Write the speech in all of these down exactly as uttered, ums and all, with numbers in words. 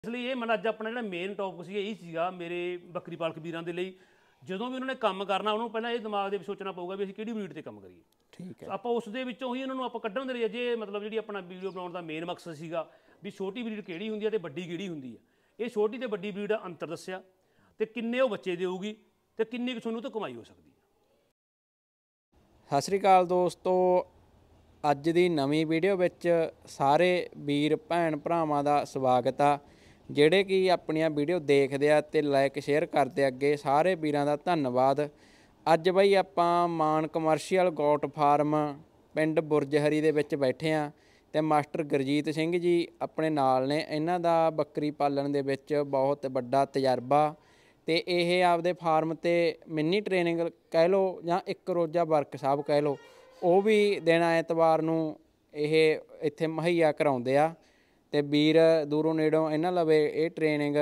इसलिए ये मन अज अपना जो मेन टॉपिक से यही सीगा मेरे बकरी पालक वीरां दे लई ਜਦੋਂ ਵੀ ਉਹਨਾਂ ਨੇ ਕੰਮ ਕਰਨਾ ਉਹਨੂੰ ਪਹਿਲਾਂ ਇਹ ਦਿਮਾਗ ਦੇ ਵਿੱਚ ਸੋਚਣਾ ਪਊਗਾ ਵੀ ਅਸੀਂ ਕਿਹੜੀ ਬਰੀਡ ਤੇ ਕੰਮ ਕਰੀਏ। ਠੀਕ ਹੈ, ਆਪਾਂ ਉਸ ਦੇ ਵਿੱਚੋਂ ਹੀ ਉਹਨਾਂ ਨੂੰ ਆਪਾਂ ਕੱਢਣ ਦੇ ਲਈ ਜੇ ਮਤਲਬ ਜਿਹੜੀ ਆਪਣਾ ਵੀਡੀਓ ਬਣਾਉਣ ਦਾ ਮੇਨ ਮਕਸਦ ਸੀਗਾ ਵੀ ਛੋਟੀ ਬਰੀਡ ਕਿਹੜੀ ਹੁੰਦੀ ਹੈ ਤੇ ਵੱਡੀ ਕਿਹੜੀ ਹੁੰਦੀ ਹੈ। ਇਹ ਛੋਟੀ ਤੇ ਵੱਡੀ ਬਰੀਡ ਦਾ ਅੰਤਰ ਦੱਸਿਆ ਤੇ ਕਿੰਨੇ ਉਹ ਬੱਚੇ ਦੇਊਗੀ ਤੇ ਕਿੰਨੀ ਕੁ ਤੁਹਾਨੂੰ ਤੋਂ ਕਮਾਈ ਹੋ ਸਕਦੀ ਹੈ। ਸਤਿ ਸ਼੍ਰੀ ਅਕਾਲ ਦੋਸਤੋ, ਅੱਜ ਦੀ ਨਵੀਂ ਵੀਡੀਓ ਵਿੱਚ ਸਾਰੇ ਵੀਰ ਭੈਣ ਭਰਾਵਾਂ ਦਾ ਸਵਾਗਤ ਆ। ਜਿਹੜੇ ਕਿ ਆਪਣੀਆਂ ਵੀਡੀਓ ਦੇਖਦੇ ਆ ਤੇ ਲਾਈਕ ਸ਼ੇਅਰ ਕਰਦੇ ਅੱਗੇ, ਸਾਰੇ ਵੀਰਾਂ ਦਾ ਧੰਨਵਾਦ। ਅੱਜ ਬਈ ਆਪਾਂ ਮਾਨ ਕਮਰਸ਼ੀਅਲ ਗੋਟ ਫਾਰਮ ਪਿੰਡ ਬੁਰਜਹਰੀ ਦੇ ਵਿੱਚ ਬੈਠੇ ਆ ਤੇ ਮਾਸਟਰ ਗੁਰਜੀਤ ਸਿੰਘ ਜੀ ਆਪਣੇ ਨਾਲ ਨੇ। ਇਹਨਾਂ ਦਾ ਬੱਕਰੀ ਪਾਲਣ ਦੇ ਵਿੱਚ ਬਹੁਤ ਵੱਡਾ ਤਜਰਬਾ ਤੇ ਇਹ ਆਪਦੇ ਫਾਰਮ ਤੇ ਮਿੰਨੀ ਟ੍ਰੇਨਿੰਗ ਕਹਿ ਲਓ ਜਾਂ ਇੱਕ ਰੋਜ਼ਾ ਵਰਕਸ਼ਾਪ ਕਹਿ ਲਓ, ਉਹ ਵੀ ਦਿਨ ਐਤਵਾਰ ਨੂੰ ਇਹ ਇੱਥੇ ਮੁਹੱਈਆ ਕਰਾਉਂਦੇ ਆ ਤੇ ਵੀਰ ਦੂਰੋਂ ਨੇੜੋਂ ਇਹਨਾਂ ਲਵੇ ਇਹ ਟ੍ਰੇਨਿੰਗ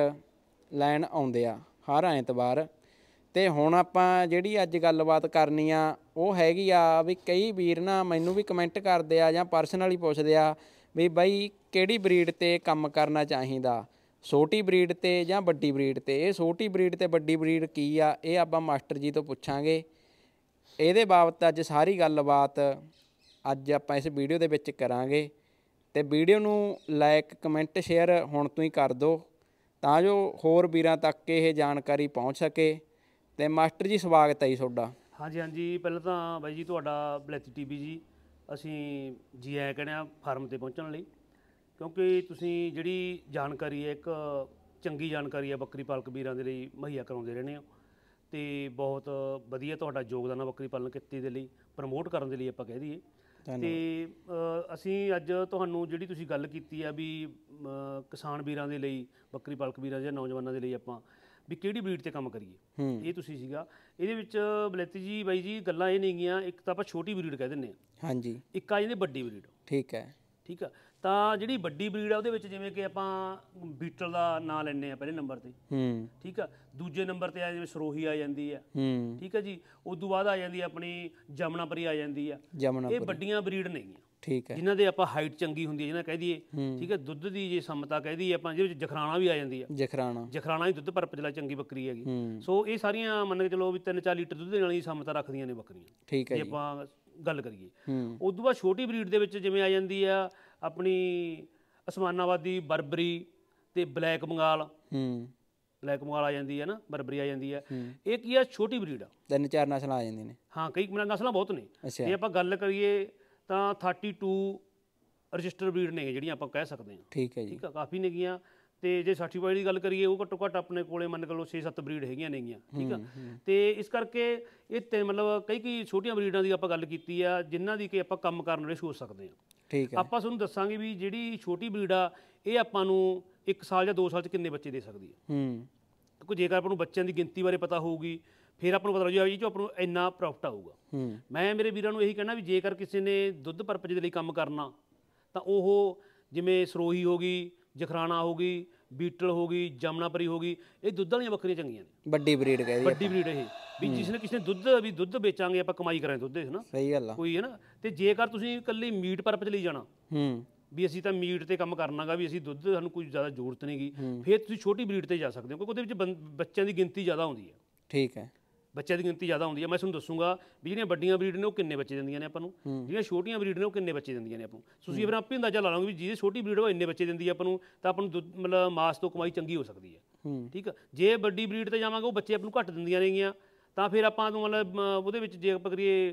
ਲੈਣ ਆਉਂਦੇ ਆ ਹਰ ਐਤਵਾਰ। ਤੇ ਹੁਣ ਆਪਾਂ ਜਿਹੜੀ ਅੱਜ ਗੱਲਬਾਤ ਕਰਨੀ ਆ ਉਹ ਹੈਗੀ ਆ ਵੀ ਕਈ ਵੀਰ ਨਾ ਮੈਨੂੰ ਵੀ ਕਮੈਂਟ ਕਰਦੇ ਆ ਜਾਂ ਪਰਸਨਲੀ ਪੁੱਛਦੇ ਆ ਵੀ ਬਾਈ ਕਿਹੜੀ ਬਰੀਡ ਤੇ ਕੰਮ ਕਰਨਾ ਚਾਹੀਦਾ, ਛੋਟੀ ਬਰੀਡ ਤੇ ਜਾਂ ਵੱਡੀ ਬਰੀਡ ਤੇ। ਇਹ ਛੋਟੀ ਬਰੀਡ ਤੇ ਵੱਡੀ ਬਰੀਡ ਕੀ ਆ ਇਹ ਆਪਾਂ ਮਾਸਟਰ ਜੀ ਤੋਂ ਪੁੱਛਾਂਗੇ। ਇਹਦੇ ਬਾਬਤ ਅੱਜ ਸਾਰੀ ਗੱਲਬਾਤ ਅੱਜ ਆਪਾਂ ਇਸ ਵੀਡੀਓ ਦੇ ਵਿੱਚ ਕਰਾਂਗੇ ਤੇ ਵੀਡੀਓ ਨੂੰ ਲਾਈਕ ਕਮੈਂਟ ਸ਼ੇਅਰ ਹੁਣ ਤੋਂ ਹੀ ਕਰ ਦਿਓ ਤਾਂ ਜੋ ਹੋਰ ਵੀਰਾਂ ਤੱਕ ਇਹ ਜਾਣਕਾਰੀ ਪਹੁੰਚ ਸਕੇ। ਤੇ ਮਾਸਟਰ ਜੀ ਸਵਾਗਤ ਹੈ ਜੀ ਤੁਹਾਡਾ। ਹਾਂਜੀ ਹਾਂਜੀ, ਪਹਿਲਾਂ ਤਾਂ ਬਾਈ ਜੀ ਤੁਹਾਡਾ ਬਲੈਤੀ ਟੀ ਵੀ ਜੀ ਅਸੀਂ ਜੀ ਆਇਆ ਕਹਿੰਦੇ ਹਾਂ ਫਾਰਮ 'ਤੇ ਪਹੁੰਚਣ ਲਈ, ਕਿਉਂਕਿ ਤੁਸੀਂ ਜਿਹੜੀ ਜਾਣਕਾਰੀ ਹੈ ਇੱਕ ਚੰਗੀ ਜਾਣਕਾਰੀ ਹੈ ਬੱਕਰੀ ਪਾਲਕ ਵੀਰਾਂ ਦੇ ਲਈ ਮੁਹੱਈਆ ਕਰਾਉਂਦੇ ਰਹਿੰਦੇ ਹੋ ਅਤੇ ਬਹੁਤ ਵਧੀਆ ਤੁਹਾਡਾ ਯੋਗਦਾਨ ਹੈ ਬੱਕਰੀ ਪਾਲਣ ਕਿੱਤੇ ਦੇ ਲਈ ਪ੍ਰਮੋਟ ਕਰਨ ਦੇ ਲਈ ਆਪਾਂ ਕਹਿ ਦਈਏ। ਅਤੇ ਅਸੀਂ ਅੱਜ ਤੁਹਾਨੂੰ ਜਿਹੜੀ ਤੁਸੀਂ ਗੱਲ ਕੀਤੀ ਆ ਵੀ ਕਿਸਾਨ ਵੀਰਾਂ ਦੇ ਲਈ ਬੱਕਰੀ ਪਾਲਕ ਵੀਰਾਂ ਜਾਂ ਨੌਜਵਾਨਾਂ ਦੇ ਲਈ ਆਪਾਂ ਵੀ ਕਿਹੜੀ ਬਰੀਡ 'ਤੇ ਕੰਮ ਕਰੀਏ, ਇਹ ਤੁਸੀਂ ਸੀਗਾ। ਇਹਦੇ ਵਿੱਚ ਬਲੈਤੀ ਜੀ ਬਾਈ ਜੀ ਗੱਲਾਂ ਇਹ ਨਹੀਂ ਗੀਆਂ, ਇੱਕ ਤਾਂ ਆਪਾਂ ਛੋਟੀ ਬਰੀਡ ਕਹਿ ਦਿੰਦੇ ਹਾਂ ਹਾਂਜੀ, ਇੱਕ ਆ ਜਾਂਦੀ ਵੱਡੀ ਬਰੀਡ। ਠੀਕ ਹੈ ਠੀਕ ਆ, ਤਾਂ ਜਿਹੜੀ ਵੱਡੀ ਬਰੀਡ ਆ ਉਹਦੇ ਵਿੱਚ ਜਿਵੇਂ ਕਿ ਆਪਾਂ ਬੀਟਲ ਦਾ ਨਾਂ ਲੈਂਦੇ ਹਾਂ ਪਹਿਲੇ ਨੰਬਰ 'ਤੇ, ਠੀਕ ਆ। ਦੂਜੇ ਨੰਬਰ 'ਤੇ ਆ ਜਿਵੇਂ ਸਰੋਹੀ ਆ ਜਾਂਦੀ ਆ, ਠੀਕ ਆ ਜੀ। ਉਦੋਂ ਬਾਅਦ ਆ ਜਾਂਦੀ ਆਪਣੀ ਜਮਨਾਪਰੀ ਆ ਜਾਂਦੀ ਆ। ਇਹ ਵੱਡੀਆਂ ਬਰੀਡ ਨੇਗੀਆਂ, ਠੀਕ ਹੈ, ਜਿਨ੍ਹਾਂ ਦੇ ਆਪਾਂ ਹਾਈਟ ਚੰਗੀ ਹੁੰਦੀ ਹੈ ਜਿਹਨਾਂ ਕਹਿ ਦਈਏ, ਠੀਕ ਹੈ। ਦੁੱਧ ਦੀ ਜੇ ਸਮਤਾ ਕਹਿ ਦਈਏ ਆਪਾਂ, ਜਿਹਦੇ ਵਿੱਚ ਜਖਰਾਣਾ ਵੀ ਆ ਜਾਂਦੀ ਆ। ਜਖਰਾਣਾ ਜਖਰਾਣਾ ਦੀ ਦੁੱਧ ਪਰਪਜ ਲਈ ਚੰਗੀ ਬੱਕਰੀ ਹੈਗੀ। ਸੋ ਇਹ ਸਾਰੀਆਂ ਮੰਨ ਕੇ ਚਲੋ ਵੀ ਤਿੰਨ ਚਾਰ ਲੀਟਰ ਦੁੱਧ ਦੇਣ ਵਾਲੀ ਸਮਤਾ ਰੱਖਦੀਆਂ ਨੇ ਬੱਕਰੀਆਂ, ਠੀਕ ਹੈ, ਜੇ ਆਪਾਂ ਗੱਲ ਕਰੀਏ। ਉਦੋਂ ਬਾਅਦ ਛੋਟੀ ਬਰੀਡ ਦੇ ਵਿੱਚ ਜਿਵੇਂ ਆ ਜਾਂਦੀ ਆ ਆਪਣੀ ਅਸਮਾਨਾਬਾਦੀ, ਬਰਬਰੀ ਤੇ ਬਲੈਕ ਬੰਗਾਲ। ਬਲੈਕ ਬੰਗਾਲ ਆ ਜਾਂਦੀ ਹੈ ਨਾ, ਬਰਬਰੀ ਆ ਜਾਂਦੀ ਹੈ। ਇਹ ਕੀ ਆ, ਛੋਟੀ ਬਰੀਡ ਆ, ਤਿੰਨ ਚਾਰ ਨਸਲਾਂ ਆ ਜਾਂਦੀਆਂ ਨੇ। ਹਾਂ, ਕਈ ਨਸਲਾਂ ਬਹੁਤ ਨੇ। ਜੇ ਆਪਾਂ ਗੱਲ ਕਰੀਏ ਤਾਂ ਥਰਟੀ ਟੂ ਰਜਿਸਟਰ ਬਰੀਡ ਨੇ ਜਿਹੜੀਆਂ ਆਪਾਂ ਕਹਿ ਸਕਦੇ ਹਾਂ, ਠੀਕ ਹੈ ਜੀ, ਠੀਕ ਆ, ਕਾਫੀ ਨੇਗੀਆਂ। ਅਤੇ ਜੇ ਸਰਟੀਫਾਈਡ ਦੀ ਗੱਲ ਕਰੀਏ ਉਹ ਘੱਟੋ ਘੱਟ ਆਪਣੇ ਕੋਲੇ ਮੰਨ ਕੇ ਲਓ ਛੇ ਸੱਤ ਬਰੀਡ ਹੈਗੀਆਂ ਨੇਗੀਆਂ, ਠੀਕ ਆ। ਅਤੇ ਇਸ ਕਰਕੇ ਇਹ ਤੇ ਮਤਲਬ ਕਈ ਕਈ ਛੋਟੀਆਂ ਬਰੀਡਾਂ ਦੀ ਆਪਾਂ ਗੱਲ ਕੀਤੀ ਆ ਜਿਨ੍ਹਾਂ ਦੀ ਕਿ ਆਪਾਂ ਕੰਮ ਕਰਨ ਵਾਲੇ ਸੋਚ ਸਕਦੇ ਹਾਂ, ਠੀਕ ਹੈ। ਆਪਾਂ ਤੁਹਾਨੂੰ ਦੱਸਾਂਗੇ ਵੀ ਜਿਹੜੀ ਛੋਟੀ ਬਰੀਡ ਆ ਇਹ ਆਪਾਂ ਨੂੰ ਇੱਕ ਸਾਲ ਜਾਂ ਦੋ ਸਾਲ 'ਚ ਕਿੰਨੇ ਬੱਚੇ ਦੇ ਸਕਦੀ ਹੈ। ਕਿਉਂਕਿ ਜੇਕਰ ਆਪਾਂ ਨੂੰ ਬੱਚਿਆਂ ਦੀ ਗਿਣਤੀ ਬਾਰੇ ਪਤਾ ਹੋਊਗੀ ਫਿਰ ਆਪਾਂ ਨੂੰ ਪਤਾ ਲੱਗ ਜਾਊਗਾ ਜੀ ਜੋ ਆਪਾਂ ਨੂੰ ਇੰਨਾ ਪ੍ਰੋਫਿਟ ਆਊਗਾ। ਮੈਂ ਮੇਰੇ ਵੀਰਾਂ ਨੂੰ ਇਹੀ ਕਹਿਣਾ ਵੀ ਜੇਕਰ ਕਿਸੇ ਨੇ ਦੁੱਧ ਪਰਪਜ ਦੇ ਲਈ ਕੰਮ ਕਰਨਾ ਤਾਂ ਉਹ ਜਿਵੇਂ ਸਰੋਹੀ ਹੋ ਗਈ, ਜਖਰਾਣਾ ਹੋ ਗਈ, ਬੀਟਲ ਹੋ ਗਈ, ਜਮਨਾਪਰੀ ਹੋ ਗਈ, ਇਹ ਦੁੱਧ ਵਾਲੀਆਂ ਬੱਕਰੀਆਂ ਚੰਗੀਆਂ ਨੇ। ਵੱਡੀ ਬਰੀਡ ਕਹਿੰਦੇ, ਵੱਡੀ ਬਰੀਡ ਇਹ ਵੀ ਜਿਸ ਨੇ ਕਿਸੇ ਨੇ ਦੁੱਧ ਵੀ ਦੁੱਧ ਵੇਚਾਂਗੇ ਆਪਾਂ ਕਮਾਈ ਕਰਾਂਗੇ ਦੁੱਧ ਦੇ, ਹੈ ਨਾ, ਸਹੀ ਗੱਲ ਆ ਕੋਈ, ਹੈ ਨਾ। ਅਤੇ ਜੇਕਰ ਤੁਸੀਂ ਇਕੱਲੀ ਮੀਟ ਪਰਪਜ ਲਈ ਜਾਣਾ ਵੀ ਅਸੀਂ ਤਾਂ ਮੀਟ 'ਤੇ ਕੰਮ ਕਰਨਾ ਗਾ ਵੀ ਅਸੀਂ ਦੁੱਧ ਸਾਨੂੰ ਕੋਈ ਜ਼ਿਆਦਾ ਜ਼ਰੂਰਤ ਨਹੀਂ ਗੀ, ਫਿਰ ਤੁਸੀਂ ਛੋਟੀ ਬਰੀਡ 'ਤੇ ਜਾ ਸਕਦੇ ਹੋ ਕਿਉਂਕਿ ਉਹਦੇ ਵਿੱਚ ਬੰ ਬੱਚਿਆਂ ਦੀ ਗਿਣਤੀ ਜ਼ਿਆਦਾ ਆਉਂਦੀ ਹੈ, ਠੀਕ ਹੈ, ਬੱਚਿਆਂ ਦੀ ਗਿਣਤੀ ਜ਼ਿਆਦਾ ਆਉਂਦੀ ਹੈ। ਮੈਂ ਤੁਹਾਨੂੰ ਦੱਸੂਗਾ ਵੀ ਜਿਹੜੀਆਂ ਵੱਡੀਆਂ ਬਰੀਡ ਨੇ ਉਹ ਕਿੰਨੇ ਬੱਚੇ ਦਿੰਦੀਆਂ ਨੇ ਆਪਾਂ ਨੂੰ, ਜਿਹੜੀਆਂ ਛੋਟੀਆਂ ਬਰੀਡ ਨੇ ਉਹ ਕਿੰਨੇ ਬੱਚੇ ਦਿੰਦੀਆਂ ਨੇ ਆਪਾਂ ਨੂੰ। ਤੁਸੀਂ ਫਿਰ ਆਪੇ ਅੰਦਾਜ਼ਾ ਲਾ ਲਓਗੇ ਵੀ ਜਿਹਦੀ ਛੋਟੀ ਬਰੀਡ ਉਹ ਇੰਨੇ ਬੱਚੇ ਦਿੰਦੀ ਹੈ ਆਪਾਂ ਨੂੰ, ਤਾਂ ਆਪਾਂ ਨੂੰ ਦੁੱਧ ਮਤਲਬ ਮਾਸ ਤੋਂ ਕਮਾਈ ਚੰਗੀ ਹੋ ਸਕਦੀ ਹੈ, ਠੀਕ ਆ। ਜੇ ਵੱਡੀ ਬਰੀਡ 'ਤੇ ਜਾਵਾਂਗੇ ਉਹ ਬੱਚੇ ਆਪਾਂ ਨੂੰ ਘੱਟ ਦਿੰਦੀਆਂ ਨੇਗੀਆਂ, ਤਾਂ ਫਿਰ ਆਪਾਂ ਨੂੰ ਮਤਲਬ ਉਹਦੇ ਵਿੱਚ ਜੇ ਆਪਾਂ ਕਰੀਏ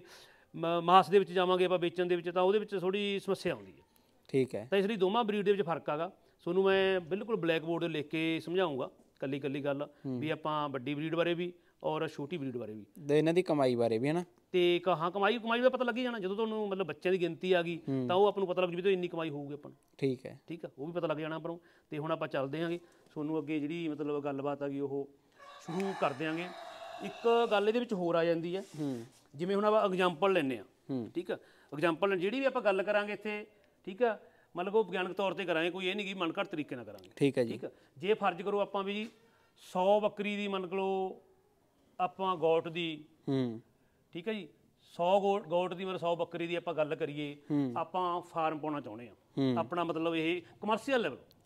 ਮਾਸ ਦੇ ਵਿੱਚ ਜਾਵਾਂਗੇ ਆਪਾਂ ਵੇਚਣ ਦੇ ਵਿੱਚ, ਤਾਂ ਉਹਦੇ ਵਿੱਚ ਥੋੜ੍ਹੀ ਸਮੱਸਿਆ ਆਉਂਦੀ ਹੈ, ਠੀਕ ਹੈ। ਤਾਂ ਇਸ ਲਈ ਦੋਵਾਂ ਬਰੀਡ ਦੇ ਵਿੱਚ ਫਰਕ ਹੈਗਾ। ਤੁਹਾਨੂੰ ਮੈਂ ਬਿਲਕੁਲ ਬਲੈਕ ਬੋਰਡ 'ਤੇ ਲਿਖ ਕੇ ਸਮਝਾਊਂਗਾ ਇਕੱਲੀ ਇਕੱਲੀ ਗੱਲ ਵੀ ਆਪਾਂ ਵੱਡੀ ਬਰੀਡ ਬਾਰੇ ਵੀ ਔਰ ਛੋਟੀ ਬਰੀਡ ਬਾਰੇ ਵੀ, ਤੇ ਇਹਨਾਂ ਦੀ ਕਮਾਈ ਬਾਰੇ ਵੀ, ਹੈ ਨਾ। ਅਤੇ ਹਾਂ, ਕਮਾਈ ਕਮਾਈ ਦਾ ਪਤਾ ਲੱਗ ਹੀ ਜਾਣਾ ਜਦੋਂ ਤੁਹਾਨੂੰ ਮਤਲਬ ਬੱਚਿਆਂ ਦੀ ਗਿਣਤੀ ਆ ਗਈ ਤਾਂ ਉਹ ਆਪਾਂ ਨੂੰ ਪਤਾ ਲੱਗ ਜੂ ਵੀ ਇੰਨੀ ਕਮਾਈ ਹੋਊਗੀ ਆਪਾਂ ਨੂੰ, ਠੀਕ ਹੈ, ਠੀਕ ਆ, ਉਹ ਵੀ ਪਤਾ ਲੱਗ ਜਾਣਾ ਆਪਾਂ ਨੂੰ। ਅਤੇ ਹੁਣ ਆਪਾਂ ਚੱਲਦੇ ਹਾਂਗੇ, ਤੁਹਾਨੂੰ ਅੱਗੇ ਜਿਹੜੀ ਮਤਲਬ ਗੱਲਬਾਤ ਆ ਗਈ ਉਹ ਸ਼ੁਰੂ ਕਰ ਦਿਆਂਗੇ। ਇੱਕ ਗੱਲ ਇਹਦੇ ਵਿੱਚ ਹੋਰ ਆ ਜਾਂਦੀ ਹੈ, ਜਿਵੇਂ ਹੁਣ ਆਪਾਂ ਐਗਜ਼ਾਮਪਲ ਲੈਂਦੇ ਹਾਂ, ਠੀਕ ਆ। ਐਗਜ਼ਾਮਪਲ ਜਿਹੜੀ ਵੀ ਆਪਾਂ ਗੱਲ ਕਰਾਂਗੇ ਇੱਥੇ, ਠੀਕ ਆ, ਮਤਲਬ ਉਹ ਵਿਗਿਆਨਕ ਤੌਰ 'ਤੇ ਕਰਾਂਗੇ, ਕੋਈ ਇਹ ਨਹੀਂ ਕਿ ਮਨ ਘੱਟ ਤਰੀਕੇ ਨਾਲ ਕਰਾਂਗੇ, ਠੀਕ ਹੈ ਜੀ, ਠੀਕ ਆ। ਜੇ ਫਰਜ਼ ਕਰੋ ਆਪਾਂ ਵੀ ਸੌ ਬੱਕਰੀ ਦੀ ਮੰਨ ਲਓ ਆਪਾਂ ਗੋਟ ਦੀ, ਠੀਕ ਹੈ ਜੀ, ਸੌ ਗੋਟ ਗੋਟ ਦੀ ਮਤਲਬ ਸੌ ਬੱਕਰੀ ਦੀ ਆਪਾਂ ਗੱਲ ਕਰੀਏ, ਆਪਾਂ ਫਾਰਮ ਪਾਉਣਾ ਚਾਹੁੰਦੇ ਹਾਂ ਆਪਣਾ, ਮਤਲਬ ਇਹ ਕਮਰਸ਼ੀਅਲ ਲੈਵਲ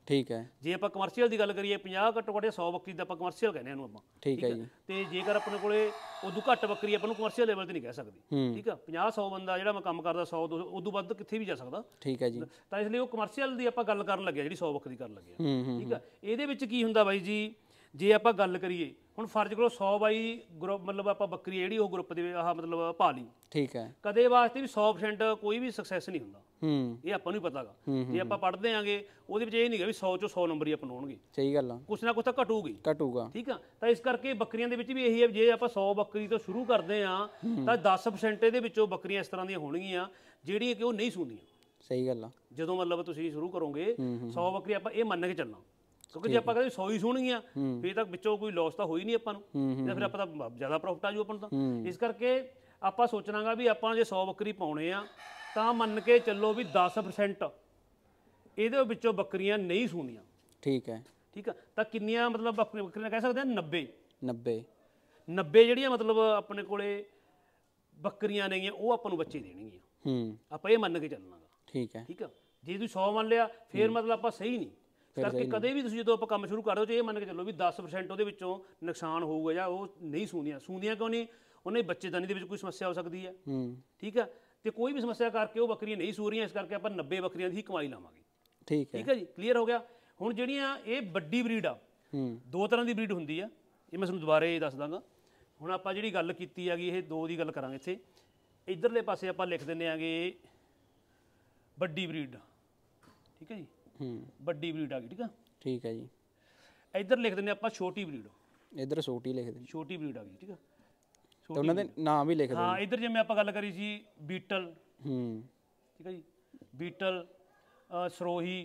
ਠੀਕ ਹੈ ਜੇ ਆਪਾਂ ਕਮਰਸ਼ੀਅਲ ਦੀ ਗੱਲ ਕਰੀਏ ਪੰਜਾਹ ਘੱਟੋ ਘੱਟ ਸੌ ਬੱਕਰੀ ਦਾ ਆਪਾਂ ਕਮਰਸ਼ੀਅਲ ਕਹਿੰਦੇ ਇਹਨੂੰ ਆਪਾਂ ਠੀਕ ਹੈ ਜੀ ਤੇ ਜੇਕਰ ਆਪਣੇ ਕੋਲੇ ਉਦੋਂ ਘੱਟ ਬੱਕਰੀ ਆਪਾਂ ਨੂੰ ਕਮਰਸ਼ੀਅਲ ਲੈਵਲ ਤੇ ਨਹੀਂ ਕਹਿ ਸਕਦੇ ਠੀਕ ਆ ਪੰਜਾਹ ਸੌ ਬੰਦਾ ਜਿਹੜਾ ਮੈਂ ਕੰਮ ਕਰਦਾ ਸੌ ਉਦੋਂ ਵੱਧ ਕਿੱਥੇ ਵੀ ਜਾ ਸਕਦਾ ਠੀਕ ਹੈ ਜੀ ਤਾਂ ਇਸ ਲਈ ਉਹ ਕਮਰਸ਼ੀਅਲ ਦੀ ਆਪਾਂ ਗੱਲ ਕਰਨ ਲੱਗੇ ਜਿਹੜੀ ਸੌ ਬੱਕਰੀ ਕਰਨ ਲੱਗੇ ਹੂੰ ਠੀਕ ਆ ਇਹਦੇ ਵਿੱਚ ਕੀ ਹੁੰਦਾ ਬਾਈ ਜੀ ਜੇ ਆਪਾਂ ਗੱਲ ਕਰੀਏ ਹੁਣ ਫਰਜ਼ ਕਰੋ ਸੌ ਬਾਈ ਗਰੁੱਪ ਮਤਲਬ ਆਪਾਂ ਬੱਕਰੀ ਜਿਹੜੀ ਉਹ ਗਰੁੱਪ ਦੇ ਆਹ ਮਤਲਬ ਪਾ ਲਈ ਠੀਕ ਹੈ ਕਦੇ ਵਾਸਤੇ ਵੀ ਸੌ ਪਰਸੈਂਟ ਕੋਈ ਵੀ ਸਕਸੈਸ ਨਹੀਂ ਹੁੰਦਾ ਹੂੰ ਇਹ ਆਪਾਂ ਨੂੰ ਹੀ ਪਤਾਗਾ ਜੇ ਆਪਾਂ ਪੜ੍ਹਦੇ ਆਂਗੇ ਉਹਦੇ ਵਿੱਚ ਇਹ ਨਹੀਂ ਗਾ ਵੀ ਸੌ ਚੋਂ ਸੌ ਨੰਬਰ ਹੀ ਆਪਾਂ ਨੂੰ ਆਉਣਗੇ ਸਹੀ ਗੱਲ ਆ ਕੁਛ ਨਾ ਕੁਛ ਤਾਂ ਘਟੂਗੀ ਘਟੂਗਾ ਠੀਕ ਆ ਤਾਂ ਇਸ ਕਰਕੇ ਬੱਕਰੀਆਂ ਦੇ ਵਿੱਚ ਵੀ ਇਹੀ ਹੈ ਜੇ ਆਪਾਂ ਸੌ ਬੱਕਰੀ ਤੋਂ ਸ਼ੁਰੂ ਕਰਦੇ ਆ ਤਾਂ ਦਸ ਪਰਸੈਂਟ ਇਹਦੇ ਵਿੱਚੋਂ ਬੱਕਰੀਆਂ ਇਸ ਤਰ੍ਹਾਂ ਦੀਆਂ ਹੋਣਗੀਆਂ ਜਿਹੜੀਆਂ ਕਿ ਉਹ ਨਹੀਂ ਸੂੰਦੀਆਂ ਸਹੀ ਗੱਲ ਆ ਜਦੋਂ ਮਤਲਬ ਤੁਸੀਂ ਸ਼ੁਰੂ ਕਰੋਗੇ ਸੌ ਬੱਕਰੀ ਆਪਾਂ ਇਹ ਮੰਨ ਕੇ ਚੱਲਣਾ ਕਿਉਂਕਿ ਜੇ ਆਪਾਂ ਕਹਿੰਦੇ ਸੌ ਹੀ ਸੋਹਣਗੀਆਂ ਫਿਰ ਤਾਂ ਵਿੱਚੋਂ ਕੋਈ ਲਾਸ ਤਾਂ ਹੋਈ ਨਹੀਂ ਆਪਾਂ ਨੂੰ ਜਾਂ ਫਿਰ ਆਪਾਂ ਤਾਂ ਜ਼ਿਆਦਾ ਪ੍ਰੋਫਿਟ ਆ ਜੂ ਆਪਾਂ ਨੂੰ ਤਾਂ ਇਸ ਕਰਕੇ ਆਪਾਂ ਸੋਚਣਾਗਾ ਵੀ ਆਪਾਂ ਜੇ ਸੌ ਬੱਕਰੀ ਪਾਉਣੇ ਆ ਤਾਂ ਮੰਨ ਕੇ ਚੱਲੋ ਵੀ ਦਸ ਪਰਸੈਂਟ ਇਹਦੇ ਵਿੱਚੋਂ ਬੱਕਰੀਆਂ ਨਹੀਂ ਸੂੰਦੀਆਂ ਠੀਕ ਹੈ ਠੀਕ ਆ ਤਾਂ ਕਿੰਨੀਆਂ ਮਤਲਬ ਬੱਕਰੀਆਂ ਕਹਿ ਸਕਦੇ ਆ ਨੱਬੇ ਨੱਬੇ ਨੱਬੇ ਜਿਹੜੀਆਂ ਮਤਲਬ ਆਪਣੇ ਕੋਲੇ ਬੱਕਰੀਆਂ ਨੇਗੀਆਂ ਉਹ ਆਪਾਂ ਨੂੰ ਬੱਚੇ ਦੇਣਗੀਆਂ ਹੂੰ ਆਪਾਂ ਇਹ ਮੰਨ ਕੇ ਚੱਲਣਾਗਾ ਠੀਕ ਹੈ ਠੀਕ ਆ ਜੇ ਤੁਸੀਂ ਸੌ ਮੰਨ ਲਿਆ ਫਿਰ ਮਤਲਬ ਆਪਾਂ ਸਹੀ ਨਹੀਂ ਕਰਕੇ ਕਦੇ ਵੀ ਤੁਸੀਂ ਜਦੋਂ ਆਪਾਂ ਕੰਮ ਸ਼ੁਰੂ ਕਰਦੇ ਹੋ ਇਹ ਮੰਨ ਕੇ ਚੱਲੋ ਵੀ ਦਸ ਪਰਸੈਂਟ ਉਹਦੇ ਵਿੱਚੋਂ ਨੁਕਸਾਨ ਹੋਊਗਾ ਜਾਂ ਉਹ ਨਹੀਂ ਸੂੰਦੀਆਂ ਸੂੰਦੀਆਂ ਕਿਉਂ ਨਹੀਂ ਉਹਨੇ ਬੱਚੇਦਾਨੀ ਦੇ ਵਿੱਚ ਕੋਈ ਸਮੱਸਿਆ ਹੋ ਸਕਦੀ ਹੈ ਠੀਕ ਆ ਤੇ ਕੋਈ ਵੀ ਸਮੱਸਿਆ ਕਰਕੇ ਉਹ ਬੱਕਰੀਆਂ ਨਹੀਂ ਸੂ ਰਹੀਆਂ ਇਸ ਕਰਕੇ ਆਪਾਂ ਨੱਬੇ ਬੱਕਰੀਆਂ ਦੀ ਹੀ ਕਮਾਈ ਲਾਵਾਂਗੇ ਠੀਕ ਹੈ ਠੀਕ ਹੈ ਜੀ ਕਲੀਅਰ ਹੋ ਗਿਆ ਹੁਣ ਜਿਹੜੀਆਂ ਇਹ ਵੱਡੀ ਬਰੀਡ ਆ ਦੋ ਤਰ੍ਹਾਂ ਦੀ ਬਰੀਡ ਹੁੰਦੀ ਆ ਇਹ ਮੈਂ ਤੁਹਾਨੂੰ ਦੁਬਾਰੇ ਦੱਸ ਦਾਂਗਾ ਹੁਣ ਆਪਾਂ ਜਿਹੜੀ ਗੱਲ ਕੀਤੀ ਹੈਗੀ ਇਹ ਦੋ ਦੀ ਗੱਲ ਕਰਾਂਗੇ ਇੱਥੇ ਇਧਰਲੇ ਪਾਸੇ ਆਪਾਂ ਲਿਖ ਦਿੰਦੇ ਆਂਗੇ ਵੱਡੀ ਬਰੀਡ ਠੀਕ ਹੈ ਜੀ ਹੂੰ ਵੱਡੀ ਬਰੀਡ ਆ ਗਈ ਠੀਕ ਆ ਠੀਕ ਹੈ ਜੀ ਇੱਧਰ ਲਿਖ ਦਿੰਦੇ ਆਪਾਂ ਛੋਟੀ ਬਰੀਡ ਇੱਧਰ ਛੋਟੀ ਲਿਖ ਦਿੰਦੇ ਛੋਟੀ ਬਰੀਡ ਆ ਗਈ ਠੀਕ ਆ ਤੇ ਉਹਨਾਂ ਦੇ ਨਾਮ ਵੀ ਲਿਖ ਦਿੰਦੇ ਹਾਂ ਇੱਧਰ ਜਿਵੇਂ ਆਪਾਂ ਗੱਲ ਕਰੀ ਸੀ ਬੀਟਲ ਹੂੰ ਠੀਕ ਹੈ ਜੀ ਬੀਟਲ ਸਰੋਹੀ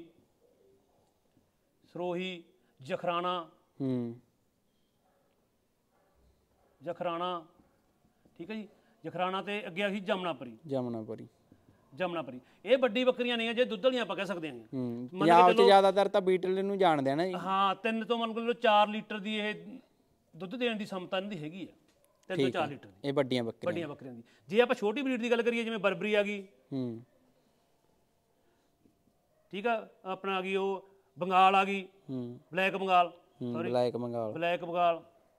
ਸਰੋਹੀ ਜਖਰਾਣਾ ਹੂੰ ਜਖਰਾਣਾ ਠੀਕ ਹੈ ਜੀ ਜਖਰਾਣਾ ਤੇ ਅੱਗੇ ਆ ਸੀ ਜਮਨਾਪਰੀ ਜਮਨਾਪਰੀ ਜਮਨਾਪਰੀ ਇਹ ਵੱਡੀ ਬੱਕਰੀਆਂ ਨਹੀਂ ਆ ਜੇ ਦੁੱਧ ਵਾਲੀਆਂ ਆਪਾਂ ਕਹਿ ਸਕਦੇ ਹਾਂ ਹੂੰ ਪੰਜਾਬ 'ਚ ਜ਼ਿਆਦਾਤਰ ਤਾਂ ਬੀਟਲ ਨੂੰ ਜਾਣਦੇ ਆ ਨਾ ਜੀ ਹਾਂ ਤਿੰਨ ਤੋਂ ਮੰਨ ਲਓ ਚਾਰ ਲੀਟਰ ਦੀ ਇਹ ਦੁੱਧ ਦੇਣ ਦੀ ਸਮਤਾ ਇਹਨਾਂ ਦੀ ਹੈਗੀ ਆ ਤਿੰਨ ਤੋਂ ਚਾਰ ਲੀਟਰ ਦੀ ਇਹ ਵੱਡੀਆਂ ਬੱਕਰੀਆਂ ਵੱਡੀਆਂ ਬੱਕਰੀਆਂ ਦੀ ਜੇ ਆਪਾਂ ਛੋਟੀ ਬਰੀਡ ਦੀ ਗੱਲ ਕਰੀਏ ਜਿਵੇਂ ਬਰਬਰੀ ਆ ਗਈ ਹੂੰ ਠੀਕ ਆ ਆਪਣਾ ਆ ਗਈ ਉਹ ਬੰਗਾਲ ਆ ਗਈ ਹੂੰ black Bengal sorry black Bengal black Bengal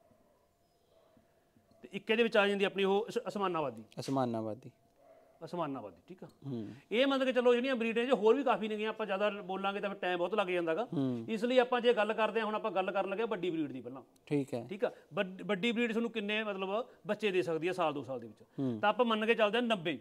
ਤੇ ਇੱਕ ਇਹਦੇ ਵਿੱਚ ਆ ਜਾਂਦੀ ਆਪਣੀ ਉਹ ਅਸਮਾਨਾਬਾਦੀ ਅਸਮਾਨਾਬਾਦੀ ਅਸਮਾਨਾਬਾਦੀ ਠੀਕ ਆ ਹੂੰ ਇਹ ਮੰਨ ਕੇ ਚਲੋ ਜਿਹੜੀਆਂ ਬਰੀਡ ਨੇ ਜੇ ਹੋਰ ਵੀ ਕਾਫੀ ਨੇਗੀਆਂ ਆਪਾਂ ਜ਼ਿਆਦਾ ਬੋਲਾਂਗੇ ਤਾਂ ਫਿਰ ਟਾਈਮ ਬਹੁਤ ਲੱਗ ਜਾਂਦਾਗਾ ਇਸ ਲਈ ਆਪਾਂ ਜੇ ਗੱਲ ਕਰਦੇ ਹਾਂ ਹੁਣ ਆਪਾਂ ਗੱਲ ਕਰਨ ਲੱਗੇ ਵੱਡੀ ਬਰੀਡ ਦੀ ਪਹਿਲਾਂ ਠੀਕ ਹੈ ਠੀਕ ਆ ਵੱਡੀ ਬਰੀਡ ਤੁਹਾਨੂੰ ਕਿੰਨੇ ਮਤਲਬ ਬੱਚੇ ਦੇ ਸਕਦੀ ਹੈ ਸਾਲ ਦੋ ਸਾਲ ਦੇ ਵਿੱਚ ਤਾਂ ਆਪਾਂ ਮੰਨ ਕੇ ਚੱਲਦੇ ਹਾਂ ਨੱਬੇ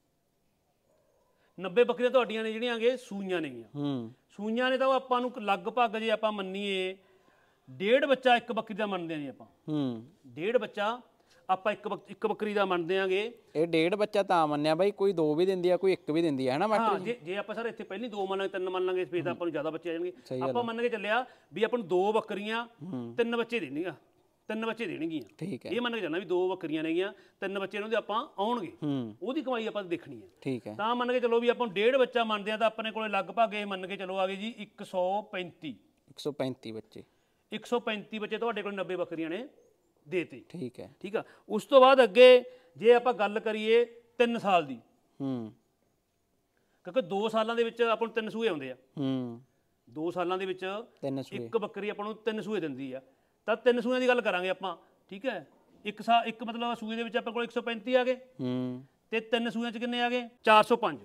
ਨੱਬੇ ਬੱਕਰੀਆਂ ਤੁਹਾਡੀਆਂ ਨੇ ਜਿਹੜੀਆਂ ਕਿ ਸੂਈਆਂ ਨੇਗੀਆਂ ਹੂੰ ਸੂਈਆਂ ਨੇ ਤਾਂ ਉਹ ਆਪਾਂ ਨੂੰ ਲਗਭਗ ਜੇ ਆਪਾਂ ਮੰਨੀਏ ਡੇਢ ਬੱਚਾ ਇੱਕ ਬੱਕਰੀ ਦਾ ਮੰਨਦੇ ਆਂ ਜੀ ਆਪਾਂ ਹੂੰ ਡੇਢ ਬੱਚਾ ਆਪਾਂ ਇੱਕ ਇੱਕ ਬੱਕਰੀ ਦਾ ਮੰਨਦੇ ਆਂਗੇ ਇਹ ਡੇਢ ਬੱਚਾ ਤਾਂ ਮੰਨਿਆ ਬਾਈ ਕੋਈ ਦੋ ਵੀ ਦਿੰਦੀ ਆ ਕੋਈ ਇੱਕ ਵੀ ਦਿੰਦੀ ਆ ਹਨਾ ਮਾਸਟਰ ਜੀ ਜੇ ਆਪਾਂ ਸਰ ਇੱਥੇ ਪਹਿਲੀ ਦੋ ਮੰਨ ਲਾਂਗੇ ਤਿੰਨ ਮੰਨ ਲਾਂਗੇ ਫਿਰ ਤਾਂ ਆਪਾਂ ਨੂੰ ਜ਼ਿਆਦਾ ਬੱਚੇ ਆ ਜਾਣਗੇ ਆਪਾਂ ਮੰਨ ਕੇ ਚੱਲਿਆ ਵੀ ਆਪਾਂ ਨੂੰ ਦੋ ਬੱਕਰੀਆਂ ਤਿੰਨ ਬੱਚੇ ਦੇਣਗੀਆਂ ਤਿੰਨ ਬੱਚੇ ਦੇਣਗੀਆਂ ਠੀਕ ਹੈ ਇਹ ਮੰਨ ਕੇ ਚੱਲਣਾ ਵੀ ਦੋ ਬੱਕਰੀਆਂ ਨੇਗੀਆਂ ਤਿੰਨ ਬੱਚੇ ਇਹਨਾਂ ਦੇ ਆਪਾਂ ਆਉਣਗੇ ਉਹਦੀ ਕਮਾਈ ਆਪਾਂ ਦੇਖਣੀ ਹੈ ਠੀਕ ਹੈ ਤਾਂ ਮੰਨ ਕੇ ਚਲੋ ਵੀ ਆਪਾਂ ਨੂੰ ਡੇਢ ਬੱਚਾ ਮੰਨਦੇ ਆ ਤਾਂ ਆਪਣੇ ਕੋਲੇ ਲਗਭਗ ਇਹ ਮੰਨ ਕੇ ਚਲੋ ਆ ਗਏ ਜੀ ਇੱਕ ਸੌ ਪੈਂਤੀ ਇੱਕ ਸੌ ਪੈਂਤੀ ਬੱਚੇ ਇੱਕ ਸੌ ਪੈਂਤੀ ਬੱਚੇ ਤੁਹਾਡੇ ਕੋਲ ਨੱਬੇ ਬੱਕਰੀਆਂ ਨੇ ਦੇਤੇ ਠੀਕ ਹੈ ਠੀਕ ਆ ਉਸ ਤੋਂ ਬਾਅਦ ਅੱਗੇ ਜੇ ਆਪਾਂ ਗੱਲ ਕਰੀਏ ਤਿੰਨ ਸਾਲ ਦੀ ਹੂੰ ਕਿਉਂਕਿ ਦੋ ਸਾਲਾਂ ਦੇ ਵਿੱਚ ਆਪਾਂ ਨੂੰ ਤਿੰਨ ਸੂਏ ਆਉਂਦੇ ਆ ਹੂੰ ਦੋ ਸਾਲਾਂ ਦੇ ਵਿੱਚ ਤਿੰਨ ਸੂਏ ਇੱਕ ਬੱਕਰੀ ਆਪਾਂ ਨੂੰ ਤਿੰਨ ਸੂਏ ਦਿੰਦੀ ਆ ਤਾਂ ਤਿੰਨ ਸੂਆਂ ਦੀ ਗੱਲ ਕਰਾਂਗੇ ਆਪਾਂ ਠੀਕ ਹੈ ਇੱਕ ਸਾ ਇੱਕ ਮਤਲਬ ਸੂਏ ਦੇ ਵਿੱਚ ਆਪਣੇ ਕੋਲ ਇੱਕ ਸੌ ਪੈਂਤੀ ਆ ਗਏ ਹੂੰ ਤੇ ਤਿੰਨ ਸੂਆਂ ਚ ਕਿੰਨੇ ਆ ਗਏ ਚਾਰ ਸੌ ਪੰਜ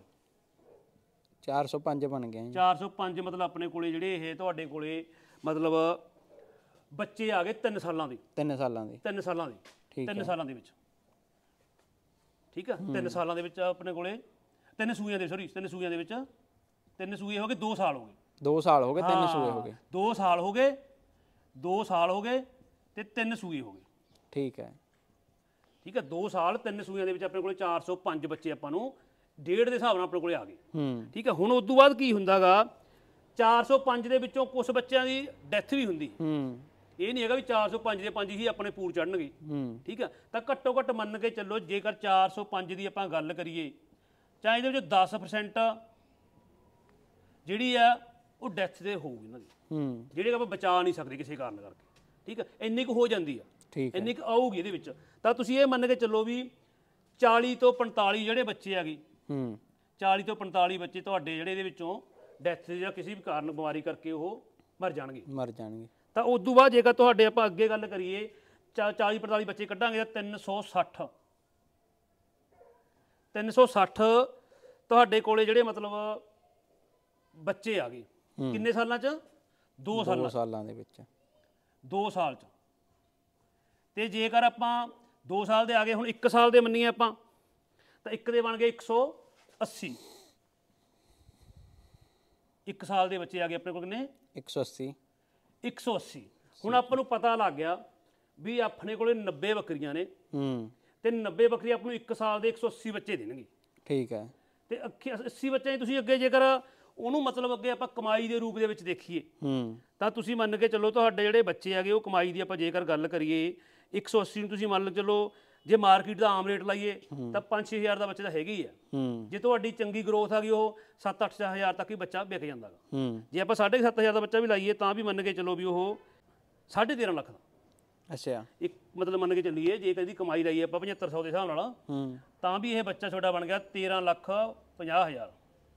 ਚਾਰ ਸੌ ਪੰਜ ਬਣ ਗਏ ਚਾਰ ਸੌ ਪੰਜ ਮਤਲਬ ਆਪਣੇ ਕੋਲੇ ਜਿਹੜੇ ਇਹ ਤੁਹਾਡੇ ਕੋਲੇ ਮਤਲਬ ਬੱਚੇ ਆ ਗਏ ਤਿੰਨ ਸਾਲਾਂ ਦੇ ਤਿੰਨ ਸਾਲਾਂ ਦੇ ਤਿੰਨ ਸਾਲਾਂ ਦੇ ਤਿੰਨ ਸਾਲਾਂ ਦੇ ਵਿੱਚ ਠੀਕ ਆ ਤਿੰਨ ਸਾਲਾਂ ਦੇ ਵਿੱਚ ਆਪਣੇ ਕੋਲੇ ਤਿੰਨ ਸੂਈਆਂ ਦੇ ਸੌਰੀ ਤਿੰਨ ਸੂਈਆਂ ਦੇ ਵਿੱਚ ਤਿੰਨ ਸੂਏ ਹੋ ਗਏ ਦੋ ਸਾਲ ਹੋ ਗਏ ਦੋ ਸਾਲ ਹੋ ਗਏ ਤਿੰਨ ਸੂਏ ਹੋ ਗਏ ਦੋ ਸਾਲ ਹੋ ਗਏ ਦੋ ਸਾਲ ਹੋ ਗਏ ਤੇ ਤਿੰਨ ਸੂਏ ਹੋ ਗਏ ਠੀਕ ਹੈ ਠੀਕ ਹੈ ਦੋ ਸਾਲ ਤਿੰਨ ਸੂਈਆਂ ਦੇ ਵਿੱਚ ਆਪਣੇ ਕੋਲੇ ਚਾਰ ਸੌ ਪੰਜ ਬੱਚੇ ਆਪਾਂ ਨੂੰ ਡੇਢ ਦੇ ਹਿਸਾਬ ਨਾਲ ਆਪਣੇ ਕੋਲੇ ਆ ਗਏ ਹੂੰ ਠੀਕ ਹੈ ਹੁਣ ਉਸ ਤੋਂ ਬਾਅਦ ਕੀ ਹੁੰਦਾਗਾ ਚਾਰ ਸੌ ਪੰਜ ਦੇ ਵਿੱਚੋਂ ਕੁਝ ਬੱਚਿਆਂ ਦੀ ਡੈਥ ਵੀ ਹੁੰਦੀ ਹੂੰ ਇਹ ਨਹੀਂ ਹੈਗਾ ਵੀ ਚਾਰ ਸੌ ਪੰਜ ਦੇ ਪੰਜ ਹੀ ਆਪਣੇ ਪੂਰ ਚੜਨਗੇ ਹੂੰ ਠੀਕ ਆ ਤਾਂ ਘੱਟੋ ਘੱਟ ਮੰਨ ਕੇ ਚੱਲੋ ਜੇਕਰ ਚਾਰ ਸੌ ਪੰਜ ਦੀ ਆਪਾਂ ਗੱਲ ਕਰੀਏ ਚਾਹੇ ਇਹਦੇ ਵਿੱਚ ਦਸ ਪਰਸੈਂਟ ਜਿਹੜੀ ਆ ਉਹ ਡੈਥ ਦੇ ਹੋਊਗੀ ਇਹਨਾਂ ਦੀ ਹੂੰ ਜਿਹੜੇ ਆਪਾਂ ਬਚਾ ਨਹੀਂ ਸਕਦੇ ਕਿਸੇ ਕਾਰਨ ਕਰਕੇ ਠੀਕ ਆ ਇੰਨੀ ਕੁ ਹੋ ਜਾਂਦੀ ਆ ਠੀਕ ਇੰਨੀ ਕੁ ਆਊਗੀ ਇਹਦੇ ਵਿੱਚ ਤਾਂ ਤੁਸੀਂ ਇਹ ਮੰਨ ਕੇ ਚੱਲੋ ਵੀ ਚਾਲੀ ਤੋਂ ਪੰਤਾਲੀ ਜਿਹੜੇ ਬੱਚੇ ਹੈਗੇ ਹੂੰ ਚਾਲੀ ਤੋਂ ਪੰਤਾਲੀ ਬੱਚੇ ਤੁਹਾਡੇ ਜਿਹੜੇ ਇਹਦੇ ਵਿੱਚੋਂ ਡੈਥ ਜਾਂ ਕਿਸੇ ਵੀ ਕਾਰਨ ਬਿਮਾਰੀ ਕਰਕੇ ਉਹ ਮਰ ਜਾਣਗੇ ਮਰ ਜਾਣਗੇ। ਤਾਂ ਉਸ ਤੋਂ ਬਾਅਦ ਜੇਕਰ ਤੁਹਾਡੇ ਆਪਾਂ ਅੱਗੇ ਗੱਲ ਕਰੀਏ ਚਾਲੀ ਪੰਤਾਲੀ ਬੱਚੇ ਕੱਢਾਂਗੇ ਤਾਂ ਤਿੰਨ ਸੌ ਸੱਠ ਤਿੰਨ ਸੌ ਸੱਠ ਤੁਹਾਡੇ ਕੋਲੇ ਜਿਹੜੇ ਮਤਲਬ ਬੱਚੇ ਆ ਗਏ ਕਿੰਨੇ ਸਾਲਾਂ 'ਚ ਦੋ ਸਾਲਾਂ ਦੋ ਸਾਲਾਂ ਦੇ ਵਿੱਚ ਦੋ ਸਾਲ 'ਚ। ਤੇ ਜੇਕਰ ਆਪਾਂ ਦੋ ਸਾਲ ਦੇ ਆ ਗਏ ਹੁਣ ਇੱਕ ਸਾਲ ਦੇ ਮੰਨੀਏ ਆਪਾਂ ਤਾਂ ਇੱਕ ਦੇ ਬਣ ਗਏ ਇੱਕ ਸੌ ਅੱਸੀ ਇੱਕ ਸਾਲ ਦੇ ਬੱਚੇ ਆ ਗਏ ਆਪਣੇ ਕੋਲ ਕਿੰਨੇ ਇੱਕ ਸੌ ਅੱਸੀ ਇੱਕ ਸੌ ਅੱਸੀ। ਹੁਣ ਆਪਾਂ ਨੂੰ ਪਤਾ ਲੱਗ ਗਿਆ ਵੀ ਆਪਣੇ ਕੋਲੇ ਨੱਬੇ ਬੱਕਰੀਆਂ ਨੇ ਹੂੰ ਤੇ ਨੱਬੇ ਬੱਕਰੀਆਂ ਆਪਾਂ ਨੂੰ ਇੱਕ ਸਾਲ ਦੇ ਇੱਕ ਸੌ ਅੱਸੀ ਬੱਚੇ ਦੇਣਗੇ। ਠੀਕ ਹੈ। ਤੇ ਅੱਸੀ ਬੱਚਿਆਂ 'ਚ ਤੁਸੀਂ ਅੱਗੇ ਜੇਕਰ ਉਹਨੂੰ ਮਤਲਬ ਅੱਗੇ ਆਪਾਂ ਕਮਾਈ ਦੇ ਰੂਪ ਦੇ ਵਿੱਚ ਦੇਖੀਏ ਹੂੰ ਤਾਂ ਤੁਸੀਂ ਮੰਨ ਕੇ ਚੱਲੋ ਤੁਹਾਡੇ ਜਿਹੜੇ ਬੱਚੇ ਹੈਗੇ ਉਹ ਕਮਾਈ ਦੀ ਆਪਾਂ ਜੇਕਰ ਗੱਲ ਕਰੀਏ ਇੱਕ ਸੌ ਅੱਸੀ ਨੂੰ ਤੁਸੀਂ ਮੰਨ ਚੱਲੋ ਜੇ ਮਾਰਕੀਟ ਦਾ ਆਮ ਰੇਟ ਲਾਈਏ ਤਾਂ ਪੰਜ ਛੇ ਹਜ਼ਾਰ ਦਾ ਬੱਚਾ ਤਾਂ ਹੈਗਾ ਹੀ ਆ। ਹੂੰ ਜੇ ਤੁਹਾਡੀ ਚੰਗੀ ਗਰੋਥ ਆ ਗਈ ਉਹ ਸੱਤ ਅੱਠ ਹਜ਼ਾਰ ਤੱਕ ਹੀ ਬੱਚਾ ਵਿਕ ਜਾਂਦਾ ਗਾ। ਹੂੰ ਜੇ ਆਪਾਂ ਸਾਢੇ ਸੱਤ ਹਜ਼ਾਰ ਦਾ ਬੱਚਾ ਵੀ ਲਾਈਏ ਤਾਂ ਵੀ ਮੰਨ ਕੇ ਚੱਲੋ ਵੀ ਉਹ ਸਾਢੇ ਤੇਰਾਂ ਲੱਖ ਦਾ ਅੱਛਾ ਇੱਕ ਮਤਲਬ ਮੰਨ ਕੇ ਚੱਲੀਏ ਜੇ ਕਦੀ ਕਮਾਈ ਲਾਈਏ ਆਪਾਂ ਪਝੱਤਰ ਸੌ ਦੇ ਹਿਸਾਬ ਨਾਲ ਹੂੰ ਤਾਂ ਵੀ ਇਹ ਬੱਚਾ ਤੁਹਾਡਾ ਬਣ ਗਿਆ ਤੇਰਾਂ ਲੱਖ ਪੰਜਾਹ ਹਜ਼ਾਰ